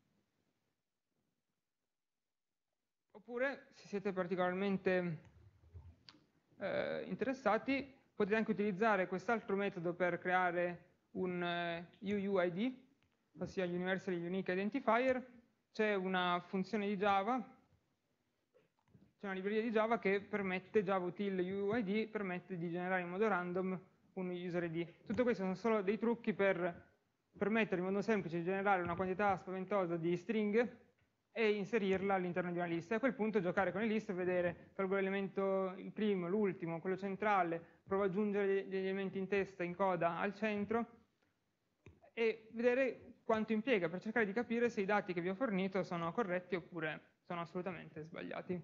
Oppure, se siete particolarmente interessati, potete anche utilizzare quest'altro metodo per creare un UUID, ossia Universal Unique Identifier. C'è una funzione di Java, c'è una libreria di Java che permette, JavaUtil UUID, permette di generare in modo random un user ID. Tutto questo sono solo dei trucchi per permettere in modo semplice di generare una quantità spaventosa di stringhe e inserirla all'interno di una lista. E a quel punto giocare con le liste e vedere, tolgo l'elemento, il primo, l'ultimo, quello centrale, provo ad aggiungere degli elementi in testa, in coda al centro e vedere quanto impiega per cercare di capire se i dati che vi ho fornito sono corretti oppure sono assolutamente sbagliati.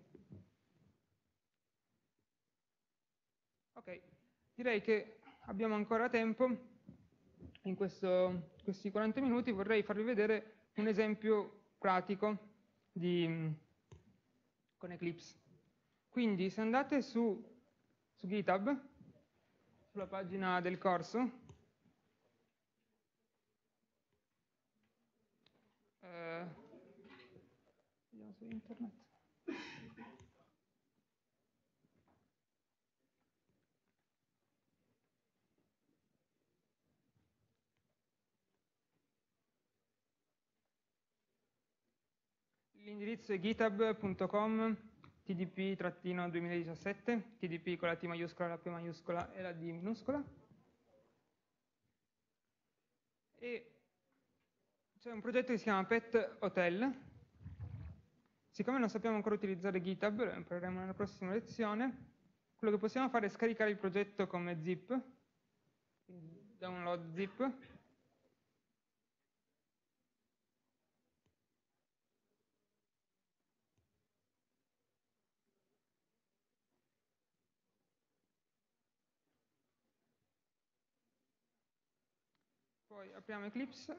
Ok, direi che abbiamo ancora tempo in questi 40 minuti vorrei farvi vedere un esempio pratico con Eclipse. Quindi se andate su GitHub, sulla pagina del corso, vediamo su internet. L'indirizzo è github.com tdp-2017, tdp con la T maiuscola, la P maiuscola e la D minuscola. E c'è un progetto che si chiama Pet Hotel. Siccome non sappiamo ancora utilizzare GitHub, lo impareremo nella prossima lezione, quello che possiamo fare è scaricare il progetto come zip, quindi download zip. Poi apriamo Eclipse.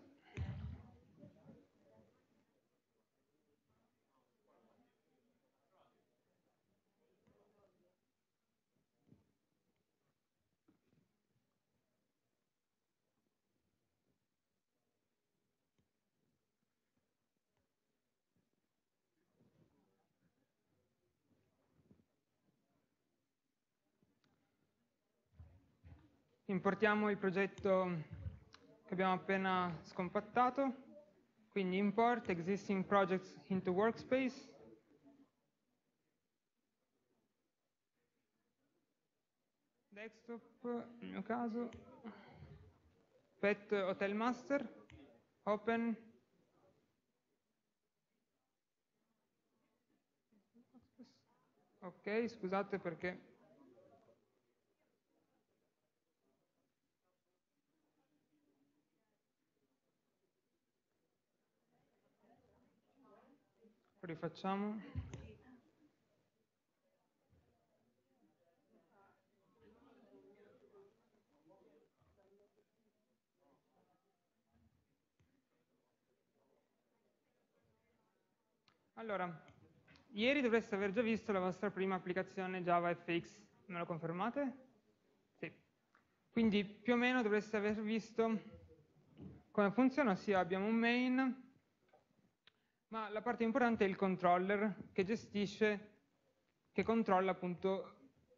Importiamo il progetto che abbiamo appena scompattato, quindi import existing projects into workspace. Desktop, nel mio caso, Pet Hotel Master, open. Ok, scusate perché rifacciamo. Allora, ieri dovreste aver già visto la vostra prima applicazione JavaFX, me lo confermate? Sì. Quindi più o meno dovreste aver visto come funziona, ossia abbiamo un main, ma la parte importante è il controller che gestisce, che controlla appunto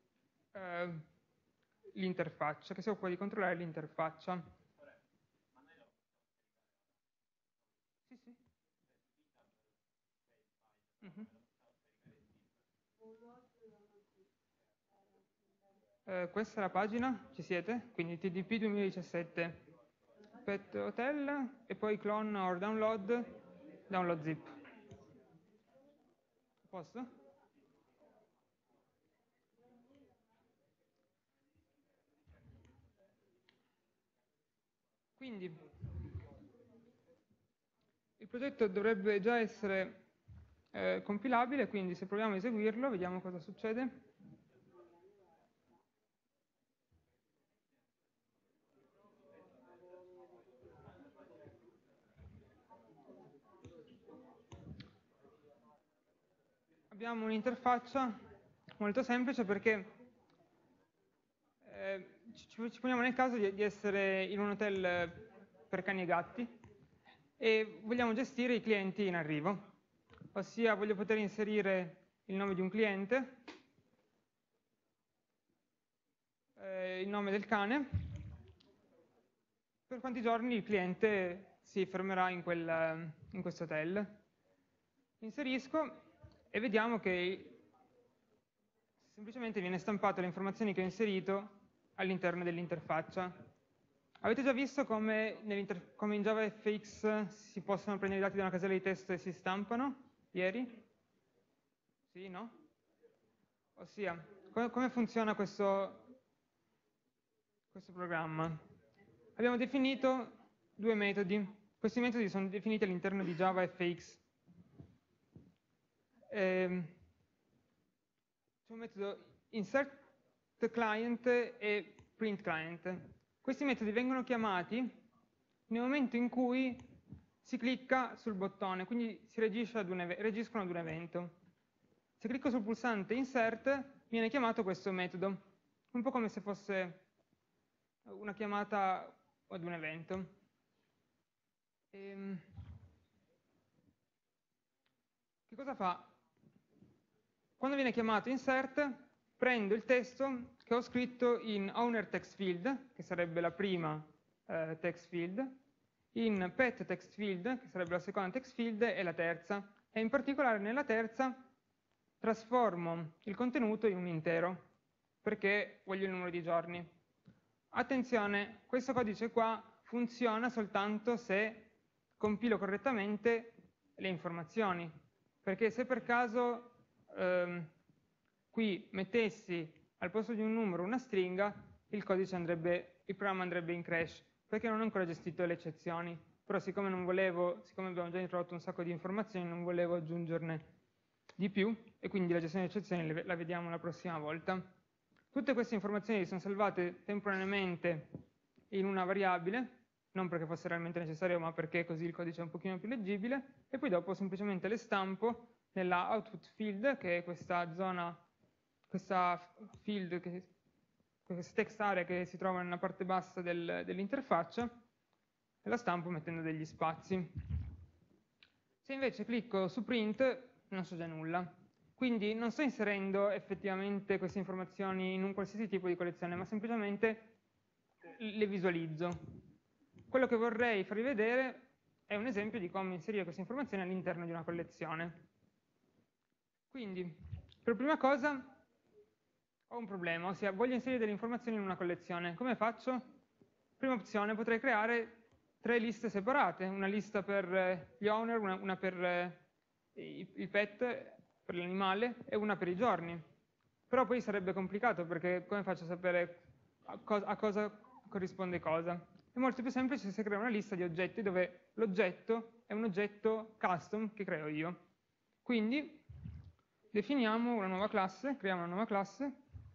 l'interfaccia, che si occupa di controllare l'interfaccia. Sì, sì. Questa è la pagina, ci siete? Quindi TDP 2017 Pet Hotel e poi clone or download zip. A posto? Quindi il progetto dovrebbe già essere compilabile, quindi se proviamo a eseguirlo, vediamo cosa succede. Abbiamo un'interfaccia molto semplice perché ci poniamo nel caso di essere in un hotel per cani e gatti e vogliamo gestire i clienti in arrivo, ossia voglio poter inserire il nome di un cliente, il nome del cane, per quanti giorni il cliente si fermerà in questo hotel. Inserisco e vediamo che semplicemente viene stampato le informazioni che ho inserito all'interno dell'interfaccia. Avete già visto come in JavaFX si possono prendere i dati da una casella di testo e si stampano? Ieri? Sì, no? Ossia, come funziona questo programma? Abbiamo definito due metodi. Questi metodi sono definiti all'interno di JavaFX. C'è un metodo insertClient e printClient. Questi metodi vengono chiamati nel momento in cui si clicca sul bottone, quindi si reagiscono ad un evento. Se clicco sul pulsante insert, viene chiamato questo metodo, un po' come se fosse una chiamata ad un evento. Che cosa fa? Quando viene chiamato insert, prendo il testo che ho scritto in owner text field, che sarebbe la prima text field, in pet text field, che sarebbe la seconda text field, e la terza. E in particolare nella terza trasformo il contenuto in un intero, perché voglio il numero di giorni. Attenzione, questo codice qua funziona soltanto se compilo correttamente le informazioni, perché se per caso qui mettessi al posto di un numero una stringa, il programma andrebbe in crash, perché non ho ancora gestito le eccezioni. Però siccome abbiamo già introdotto un sacco di informazioni, non volevo aggiungerne di più, e quindi la gestione delle eccezioni la vediamo la prossima volta. Tutte queste informazioni sono salvate temporaneamente in una variabile, non perché fosse realmente necessario, ma perché così il codice è un pochino più leggibile, e poi dopo semplicemente le stampo nella output field, che è questa zona, questa field, questa text area che si trova nella parte bassa dell'interfaccia, e la stampo mettendo degli spazi. Se invece clicco su print, non so già nulla. Quindi non sto inserendo effettivamente queste informazioni in un qualsiasi tipo di collezione, ma semplicemente le visualizzo. Quello che vorrei farvi vedere è un esempio di come inserire queste informazioni all'interno di una collezione. Quindi, per prima cosa, ho un problema, ossia voglio inserire delle informazioni in una collezione. Come faccio? Prima opzione, potrei creare 3 liste separate, una lista per gli owner, una per il pet, per l'animale, e una per i giorni. Però poi sarebbe complicato, perché come faccio a sapere a cosa corrisponde cosa? È molto più semplice se creo una lista di oggetti dove l'oggetto è un oggetto custom che creo io. Quindi definiamo una nuova classe, creiamo una nuova classe,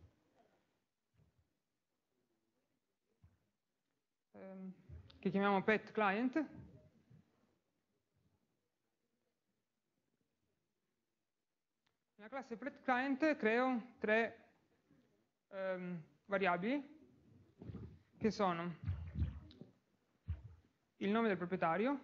che chiamiamo pet client. Nella classe pet client creo 3 variabili, che sono il nome del proprietario,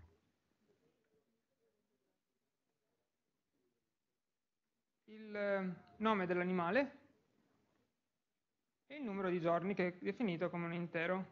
il nome dell'animale e il numero di giorni, che è definito come un intero.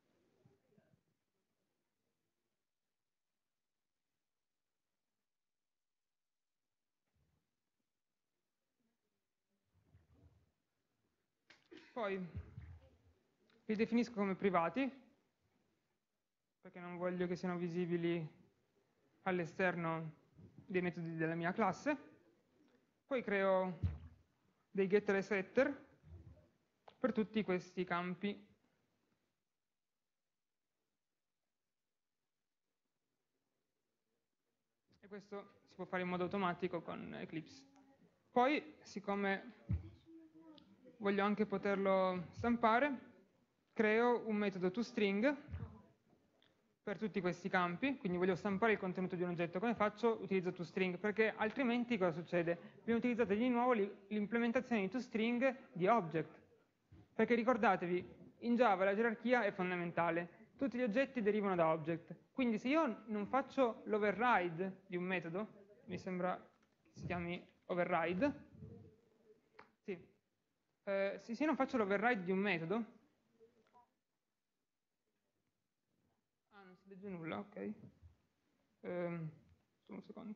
Poi li definisco come privati, perché non voglio che siano visibili all'esterno dei metodi della mia classe. Poi creo dei getter e setter per tutti questi campi. E questo si può fare in modo automatico con Eclipse. Poi, siccome voglio anche poterlo stampare, creo un metodo toString per tutti questi campi, quindi voglio stampare il contenuto di un oggetto. Come faccio? Utilizzo toString, perché altrimenti cosa succede? Viene utilizzata di nuovo l'implementazione di toString di object. Perché ricordatevi, in Java la gerarchia è fondamentale. Tutti gli oggetti derivano da object. Quindi se io non faccio l'override di un metodo, mi sembra che si chiami override, sì. Se io non faccio l'override di un metodo, non si legge nulla, ok. Solo un secondo.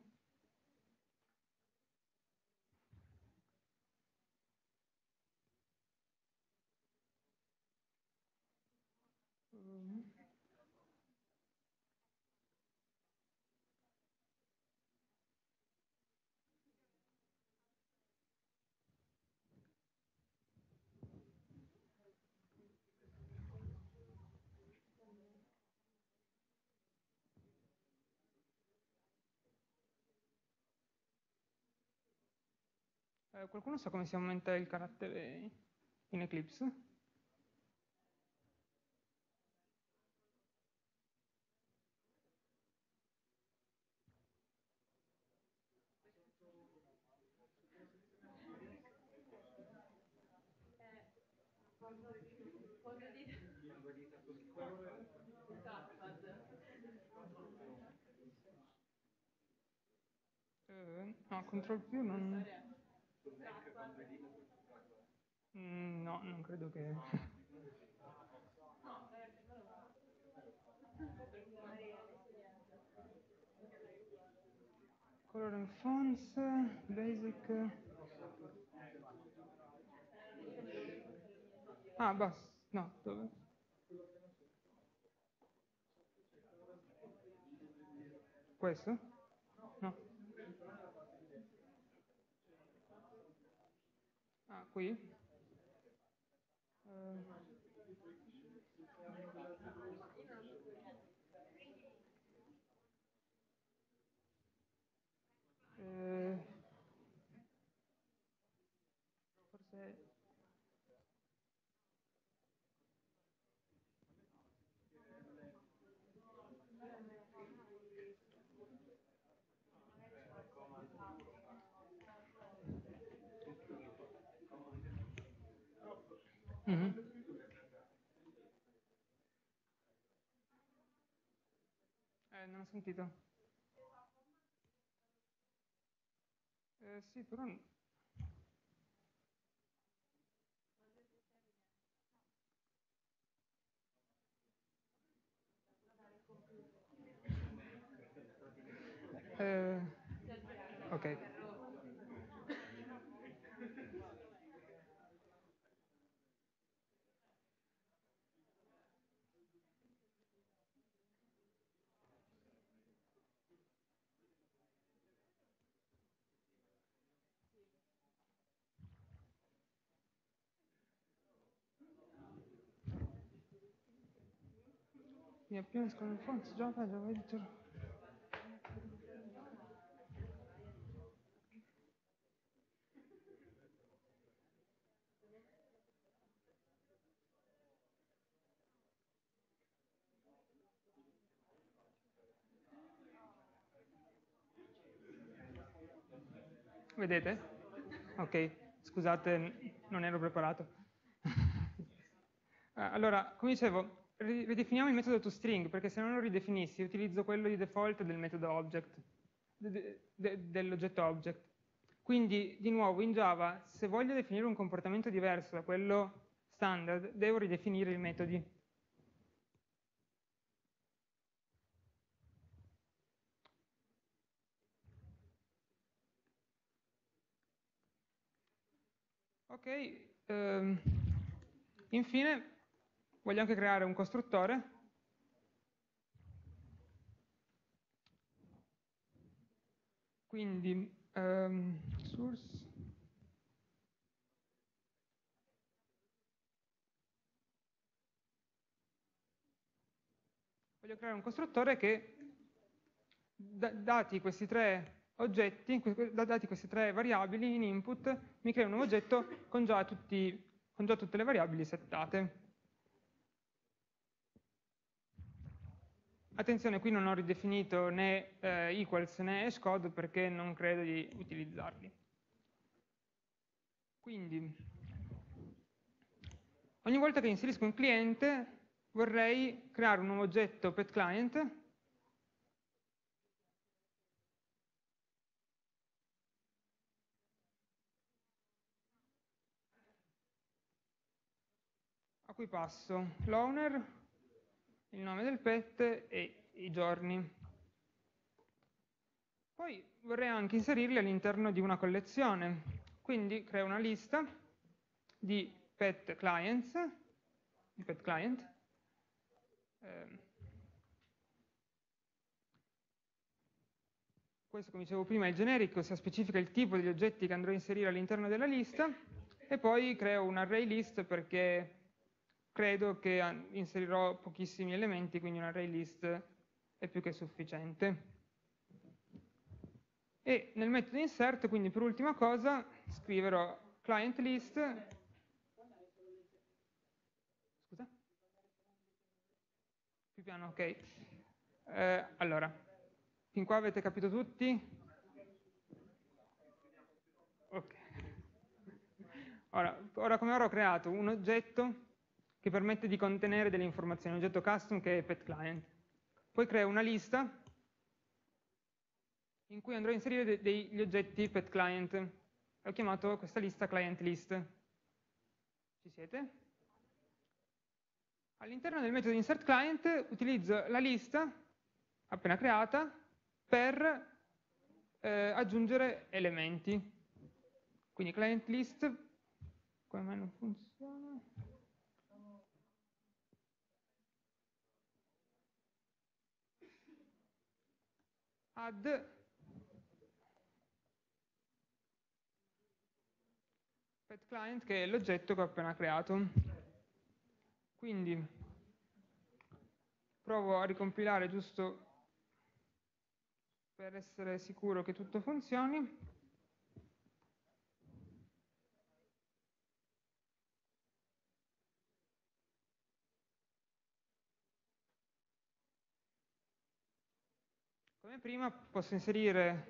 Qualcuno sa come si aumenta il carattere in Eclipse? No, control più non... no, non credo che... Color and fonts, basic... Ah, basta. No, dove? Questo? No. Ah, qui? Eh, forse... Mhm. Non ho sentito. Sì, però... ok. Mi appena scorre il fonts, Java Editor. Vedete? Ok, scusate, non ero preparato. Allora, come dicevo, ridefiniamo il metodo toString, perché se non lo ridefinissi, utilizzo quello di default del metodo object, dell'oggetto object. Quindi, di nuovo, in Java, se voglio definire un comportamento diverso da quello standard, devo ridefinire i metodi. Ok, infine voglio anche creare un costruttore quindi source voglio creare un costruttore che dati questi tre oggetti, dati queste tre variabili in input, mi crea un nuovo oggetto con già tutte le variabili settate. Attenzione, qui non ho ridefinito né equals né hashcode perché non credo di utilizzarli. Quindi, ogni volta che inserisco un cliente, vorrei creare un nuovo oggetto petClient a cui passo l'owner, il nome del pet e i giorni. Poi vorrei anche inserirli all'interno di una collezione, quindi creo una lista di pet clients, di pet client, questo, come dicevo prima, è il generico, ossia specifica il tipo degli oggetti che andrò a inserire all'interno della lista, e poi creo un array list perché credo che inserirò pochissimi elementi, quindi un array list è più che sufficiente. E nel metodo insert, quindi per ultima cosa, scriverò client list. Scusa? Più piano, ok. Allora, fin qua avete capito tutti? Ok. Ora come ora ho creato un oggetto che permette di contenere delle informazioni, un oggetto custom che è pet_client. Poi creo una lista in cui andrò a inserire degli oggetti pet_client. Ho chiamato questa lista client list. Ci siete? All'interno del metodo insertClient utilizzo la lista appena creata per aggiungere elementi. Quindi client list, come mai non funziona? Add pet_client, che è l'oggetto che ho appena creato. Quindi provo a ricompilare giusto per essere sicuro che tutto funzioni. Come prima posso inserire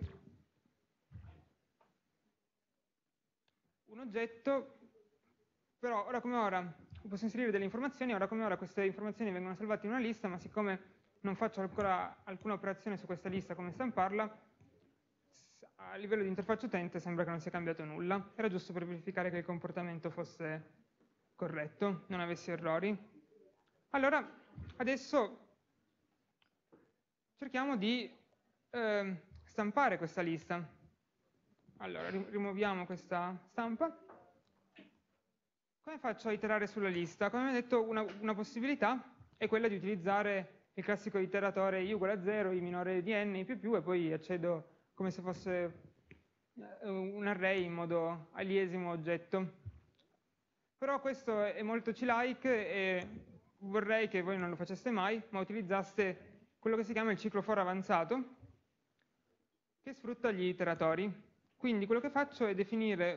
un oggetto, però ora come ora posso inserire delle informazioni, ora come ora queste informazioni vengono salvate in una lista, ma siccome non faccio ancora alcuna operazione su questa lista come stamparla, a livello di interfaccia utente sembra che non sia cambiato nulla. Era giusto per verificare che il comportamento fosse corretto, non avessi errori. Allora, adesso cerchiamo di stampare questa lista. Allora, rimuoviamo questa stampa. Come faccio a iterare sulla lista? Come ho detto, una possibilità è quella di utilizzare il classico iteratore i uguale a 0, i minore di n, i più, e poi accedo come se fosse un array in modo aliesimo oggetto. Però questo è molto C-like e vorrei che voi non lo faceste mai, ma utilizzaste quello che si chiama il ciclo for avanzato, che sfrutta gli iteratori. Quindi quello che faccio è definire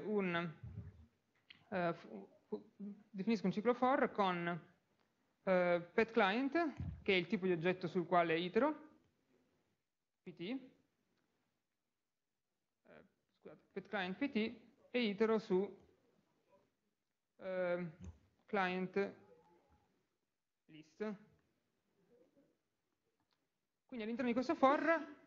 definisco un ciclo for con pet_client, che è il tipo di oggetto sul quale itero, pt, pet_client pt, e itero su client list. Quindi all'interno di questo for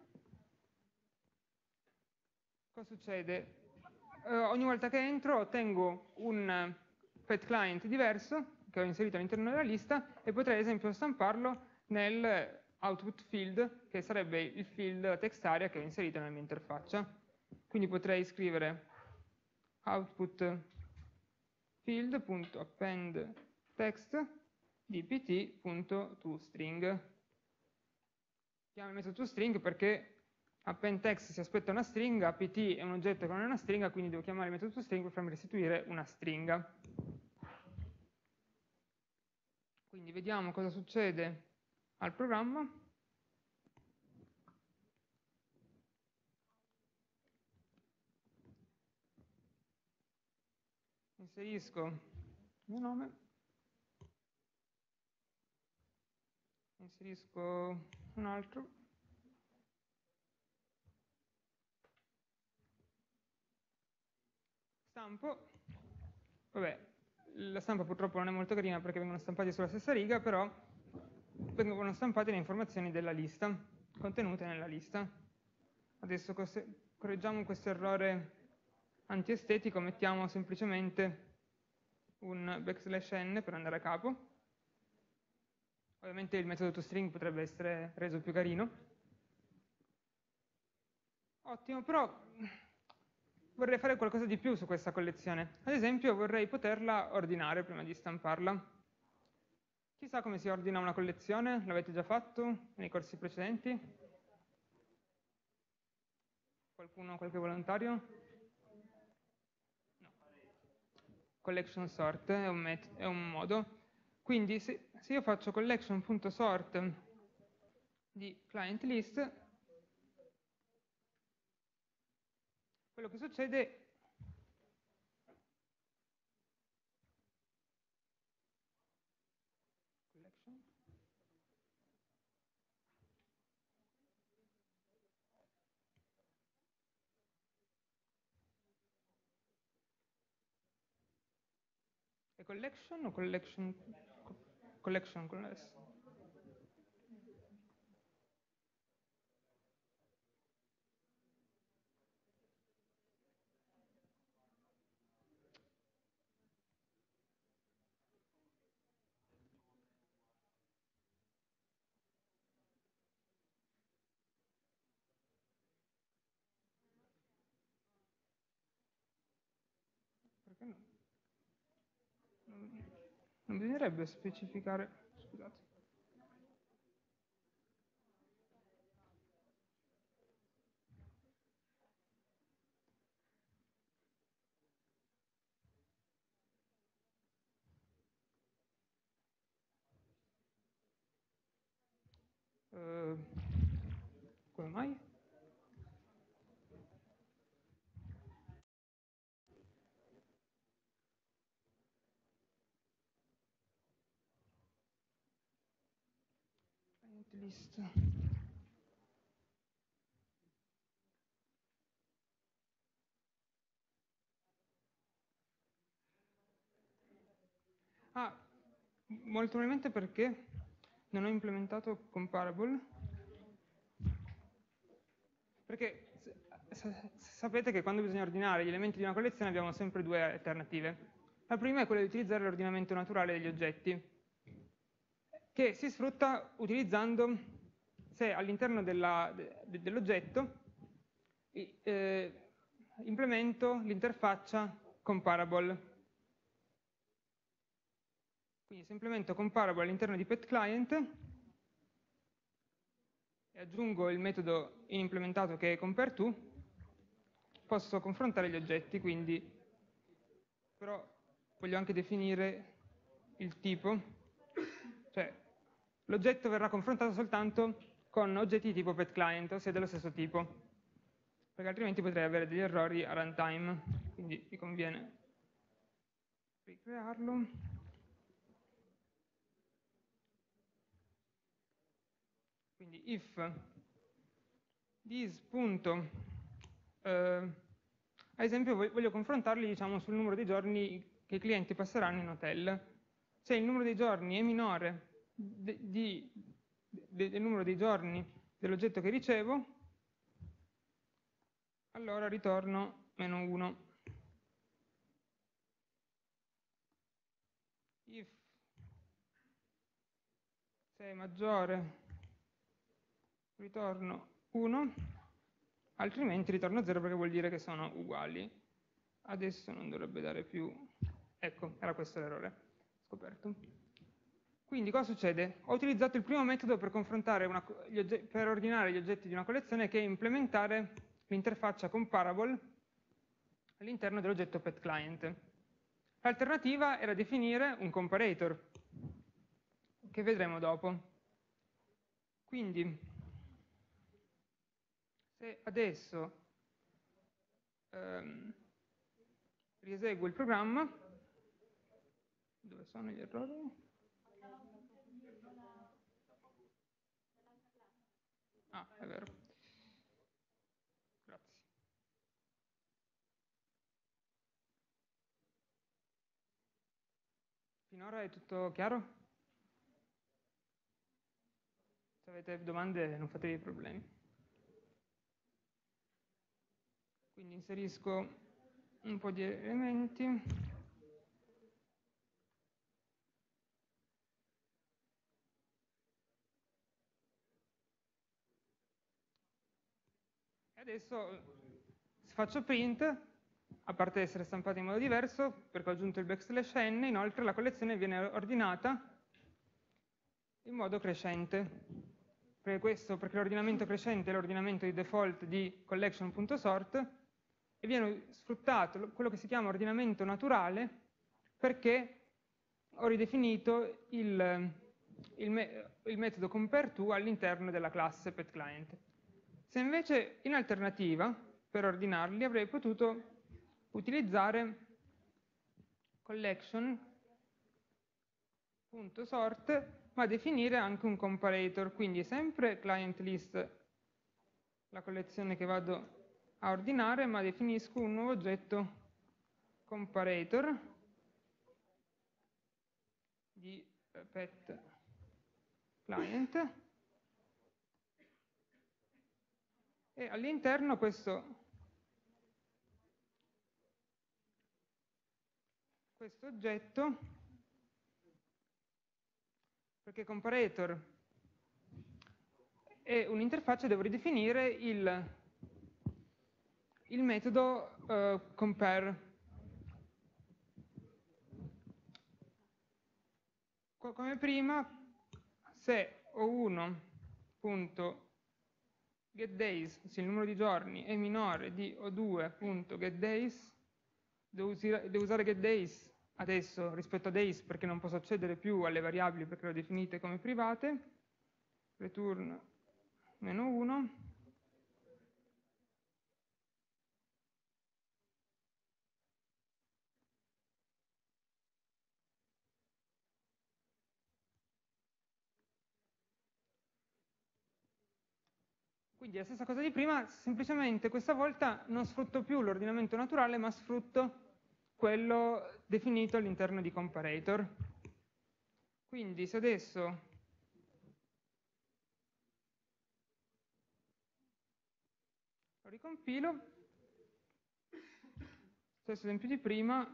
cosa succede? Ogni volta che entro ottengo un pet_client diverso che ho inserito all'interno della lista e potrei ad esempio stamparlo nel output field, che sarebbe il field, la text area che ho inserito nella mia interfaccia. Quindi potrei scrivere output field.append text di pt.toString. Chiamo il metodo toString perché append text si aspetta una stringa, pt è un oggetto che non è una stringa, quindi devo chiamare il metodo toString per farmi restituire una stringa. Quindi vediamo cosa succede al programma. Inserisco il mio nome, inserisco un altro, stampo. Vabbè, la stampa purtroppo non è molto carina perché vengono stampati sulla stessa riga, però vengono stampate le informazioni della lista, contenute nella lista. Adesso correggiamo questo errore antiestetico, mettiamo semplicemente un \n per andare a capo. Ovviamente il metodo toString potrebbe essere reso più carino. Ottimo, però vorrei fare qualcosa di più su questa collezione. Ad esempio vorrei poterla ordinare prima di stamparla. Chissà come si ordina una collezione? L'avete già fatto nei corsi precedenti? Qualcuno, qualche volontario? No. Collection sort è un modo. Quindi se io faccio collection.sort di client list, quello che succede collection o collection? Collection con la S. Perché no? Non bisognerebbe specificare, scusate. Come mai? Client list. Molto probabilmente perché non ho implementato comparable. Perché sapete che quando bisogna ordinare gli elementi di una collezione abbiamo sempre due alternative. La prima è quella di utilizzare l'ordinamento naturale degli oggetti, che si sfrutta utilizzando, se all'interno dell'oggetto implemento l'interfaccia comparable. Quindi se implemento comparable all'interno di petClient e aggiungo il metodo implementato che è compareTo, posso confrontare gli oggetti, quindi però voglio anche definire il tipo, cioè l'oggetto verrà confrontato soltanto con oggetti di tipo petClient, ossia dello stesso tipo, perché altrimenti potrei avere degli errori a runtime, quindi mi conviene ricrearlo. Quindi if this punto, ad esempio voglio confrontarli, diciamo, sul numero di giorni che i clienti passeranno in hotel. Se il numero dei giorni è minore del numero dei giorni dell'oggetto che ricevo, allora ritorno -1. If se è maggiore ritorno 1, altrimenti ritorno 0 perché vuol dire che sono uguali. Adesso non dovrebbe dare più. Ecco, era questo l'errore scoperto. Quindi cosa succede? Ho utilizzato il primo metodo per confrontare per ordinare gli oggetti di una collezione, che è implementare l'interfaccia comparable all'interno dell'oggetto petClient. L'alternativa era definire un comparator, che vedremo dopo. Quindi, se adesso rieseguo il programma, dove sono gli errori? Ah, è vero. Grazie. Finora è tutto chiaro? Se avete domande non fatevi problemi. Quindi inserisco un po' di elementi. E adesso se faccio print, a parte essere stampato in modo diverso, perché ho aggiunto il \n, inoltre la collezione viene ordinata in modo crescente. Perché l'ordinamento crescente è l'ordinamento di default di collection.sort, e viene sfruttato quello che si chiama ordinamento naturale perché ho ridefinito il metodo compareTo all'interno della classe petClient. Se invece in alternativa, per ordinarli, avrei potuto utilizzare collection.sort, ma definire anche un comparator, quindi sempre client list, la collezione che vado a ordinare, ma definisco un nuovo oggetto comparator, di pet client, e all'interno questo oggetto, perché comparator è un'interfaccia, devo ridefinire il metodo compare. Come prima, se O1.getDays, se il numero di giorni è minore di O2.getDays, devo usare getDays adesso rispetto a days perché non posso accedere più alle variabili perché le ho definite come private, return -1. Quindi la stessa cosa di prima, semplicemente questa volta non sfrutto più l'ordinamento naturale, ma sfrutto quello definito all'interno di comparator. Quindi se adesso lo ricompilo, stesso esempio di prima,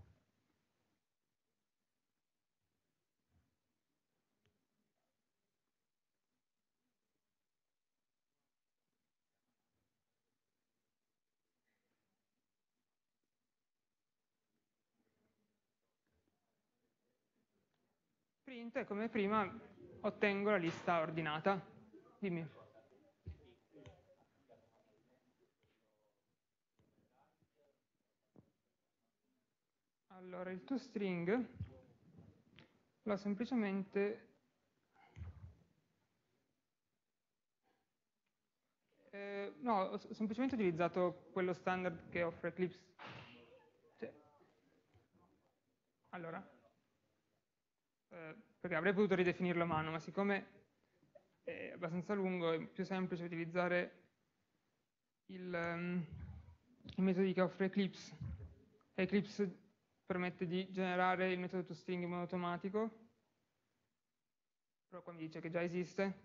print e come prima ottengo la lista ordinata. Dimmi. Allora, il toString l'ho semplicemente no, ho semplicemente utilizzato quello standard che offre Eclipse. Cioè, allora, perché avrei potuto ridefinirlo a mano, ma siccome è abbastanza lungo, è più semplice utilizzare i metodi che offre Eclipse. Eclipse permette di generare il metodo toString in modo automatico, però qua mi dice che già esiste.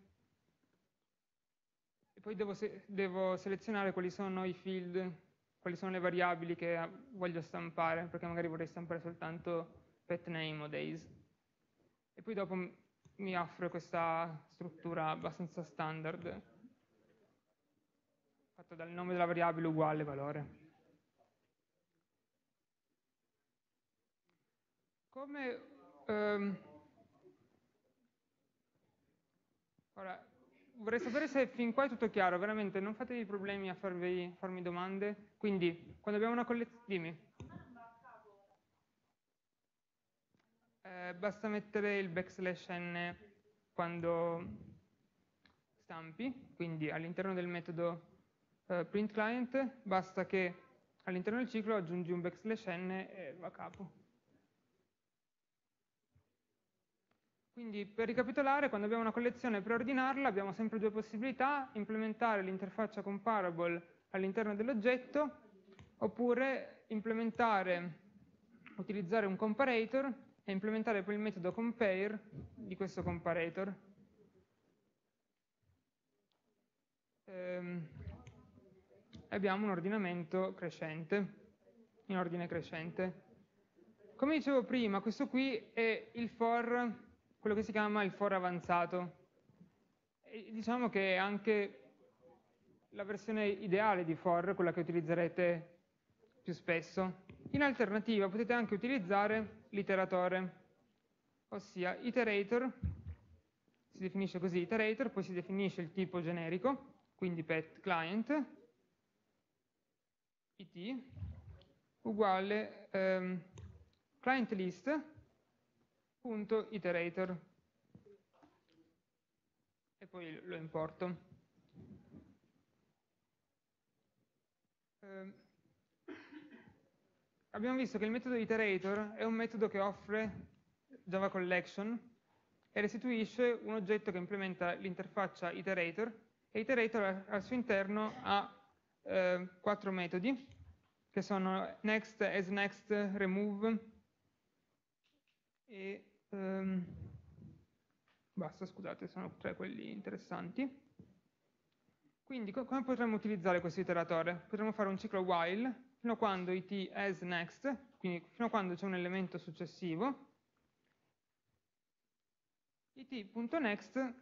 E poi devo selezionare quali sono i field, quali sono le variabili che voglio stampare, perché magari vorrei stampare soltanto pet name o days. E poi dopo mi offre questa struttura abbastanza standard, fatta dal nome della variabile uguale valore. Come ora, vorrei sapere se fin qua è tutto chiaro, veramente non fatevi problemi a farmi domande. Quindi, quando abbiamo una collezione... Dimmi. Basta mettere il \n quando stampi, quindi all'interno del metodo printClient, basta che all'interno del ciclo aggiungi un \n e va a capo. Quindi per ricapitolare, quando abbiamo una collezione e preordinarla abbiamo sempre due possibilità: implementare l'interfaccia comparable all'interno dell'oggetto, oppure utilizzare un comparator e implementare poi il metodo compare di questo comparator. Abbiamo un ordinamento crescente, in ordine crescente. Come dicevo prima, questo qui è il for, quello che si chiama il for avanzato. E diciamo che è anche la versione ideale di for, quella che utilizzerete più spesso. In alternativa potete anche utilizzare l'iteratore, ossia iterator, si definisce così iterator, poi si definisce il tipo generico, quindi pet client, it, uguale client list.iterator, e poi lo importo. Abbiamo visto che il metodo iterator è un metodo che offre Java Collection e restituisce un oggetto che implementa l'interfaccia iterator, e iterator al suo interno ha 4 metodi, che sono next, asNext, remove e Basta, scusate, sono 3 quelli interessanti. Quindi come potremmo utilizzare questo iteratore? Potremmo fare un ciclo while fino a quando it as next, quindi fino a quando c'è un elemento successivo. it.next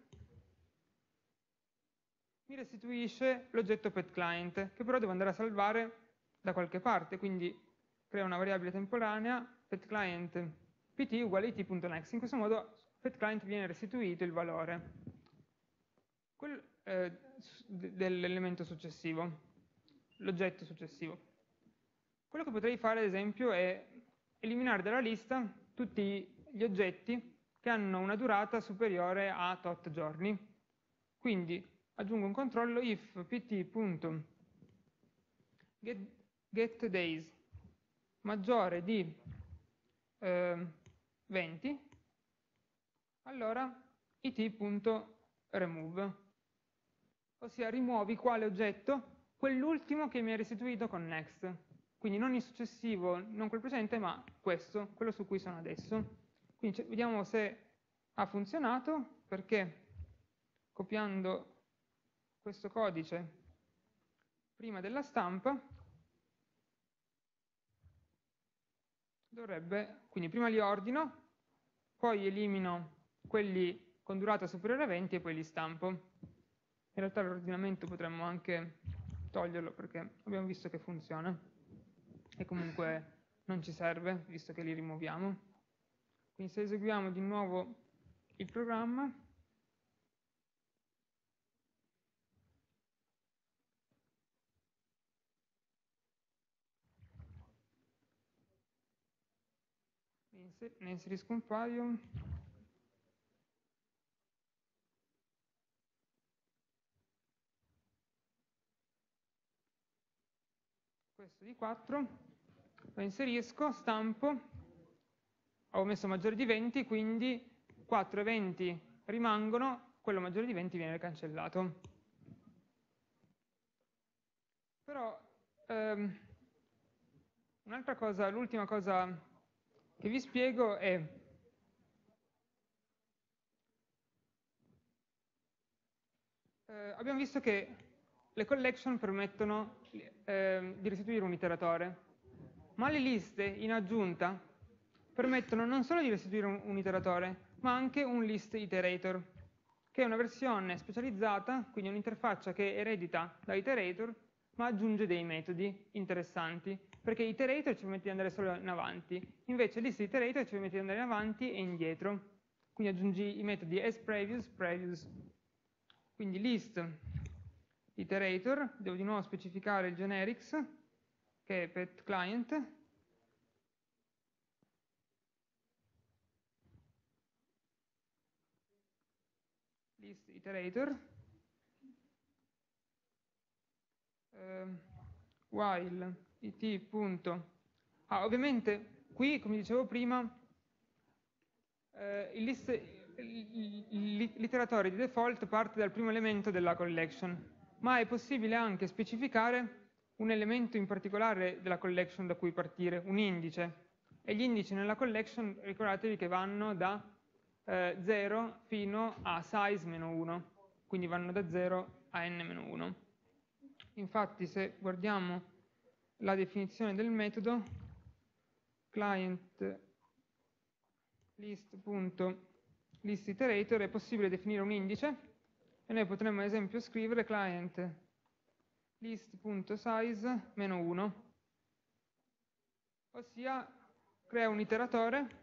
mi restituisce l'oggetto petClient, che però devo andare a salvare da qualche parte, quindi creo una variabile temporanea petClient pt uguale it.next. In questo modo petClient viene restituito il valore dell'elemento successivo, l'oggetto successivo. Quello che potrei fare, ad esempio, è eliminare dalla lista tutti gli oggetti che hanno una durata superiore a tot giorni. Quindi aggiungo un controllo if pt.getDays maggiore di 20, allora it.remove, ossia rimuovi quale oggetto? Quell'ultimo che mi ha restituito con next. Quindi non il successivo, non quel precedente, ma questo, quello su cui sono adesso. Quindi vediamo se ha funzionato, perché copiando questo codice prima della stampa dovrebbe, quindi prima li ordino, poi elimino quelli con durata superiore a 20 e poi li stampo. In realtà l'ordinamento potremmo anche toglierlo perché abbiamo visto che funziona e comunque non ci serve visto che li rimuoviamo. Quindi se eseguiamo di nuovo il programma, ne inserisco un paio. Questo di 4, lo inserisco, stampo, ho messo maggiore di 20, quindi 4 e 20 rimangono, quello maggiore di 20 viene cancellato. Però un'altra cosa, l'ultima cosa che vi spiego è abbiamo visto che le collection permettono di restituire un iteratore, ma le liste in aggiunta permettono non solo di restituire un iteratore, ma anche un list iterator, che è una versione specializzata, quindi un'interfaccia che eredita da iterator, ma aggiunge dei metodi interessanti, perché iterator ci permette di andare solo in avanti, invece list iterator ci permette di andare in avanti e indietro. Quindi aggiungi i metodi asPrevious, previous. Quindi list iterator, devo di nuovo specificare il generics, che è petClient, list iterator, while it. Ovviamente qui, come dicevo prima, l'iteratore di default parte dal primo elemento della collection, ma è possibile anche specificare un elemento in particolare della collection da cui partire, un indice. E gli indici nella collection, ricordatevi che vanno da 0 fino a size-1, quindi vanno da 0 a n-1. Infatti se guardiamo la definizione del metodo, client list.listIterator è possibile definire un indice e noi potremmo ad esempio scrivere client list.size-1, ossia creo un iteratore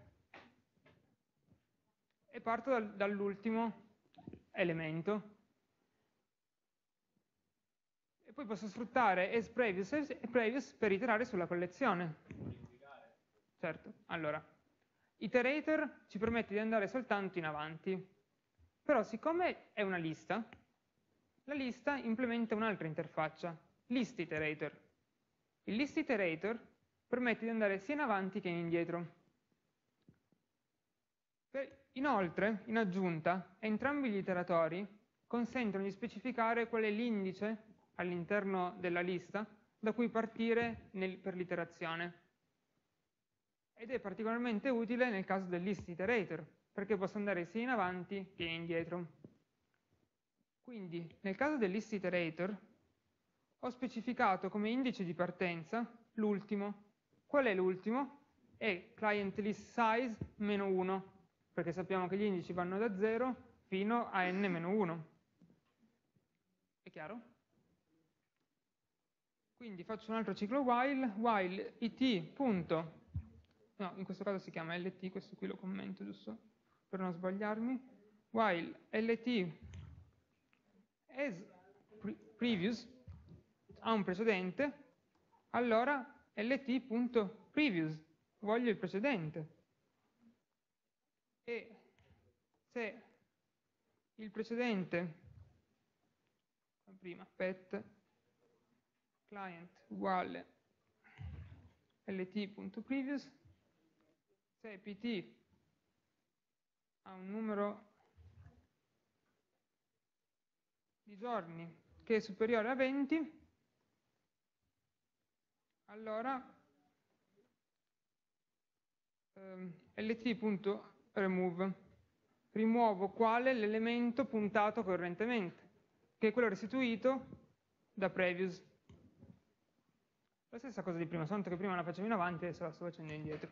e parto dall'ultimo elemento. E poi posso sfruttare asPrevious e previous per iterare sulla collezione. Certo, allora, iterator ci permette di andare soltanto in avanti, però siccome è una lista, la lista implementa un'altra interfaccia, listIterator. Il listIterator permette di andare sia in avanti che in indietro. Inoltre, in aggiunta, entrambi gli iteratori consentono di specificare qual è l'indice all'interno della lista da cui partire per l'iterazione. ed è particolarmente utile nel caso del list iterator, perché posso andare sia in avanti che indietro. Quindi, nel caso del list iterator, ho specificato come indice di partenza l'ultimo. Qual è l'ultimo? È client list size meno 1, perché sappiamo che gli indici vanno da 0 fino a n-1. È chiaro? Quindi faccio un altro ciclo while it. Punto. No, in questo caso si chiama lt, questo qui lo commento giusto per non sbagliarmi. While lt as previous ha un precedente, allora lt.previous, voglio il precedente. E se il precedente, prima pet client uguale lt.previous, se pt ha un numero di giorni che è superiore a 20, allora lt.remove, rimuovo quale l'elemento puntato correntemente, che è quello restituito da previous. La stessa cosa di prima, soltanto che prima la facevo in avanti e adesso la sto facendo indietro.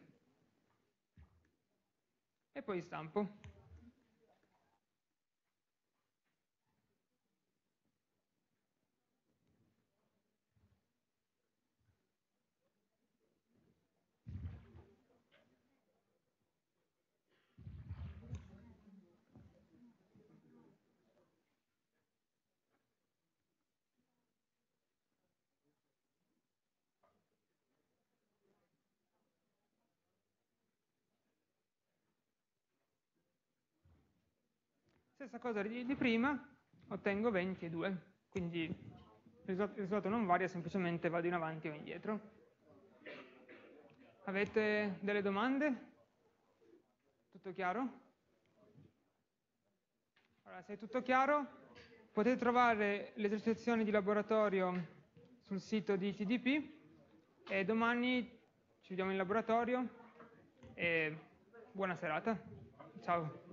E poi stampo. Stessa cosa di prima, ottengo 20 e 2, quindi il risultato non varia, semplicemente vado in avanti o indietro. Avete delle domande? Tutto chiaro? Allora, se è tutto chiaro, potete trovare le esercitazioni di laboratorio sul sito di TDP e domani ci vediamo in laboratorio e buona serata. Ciao.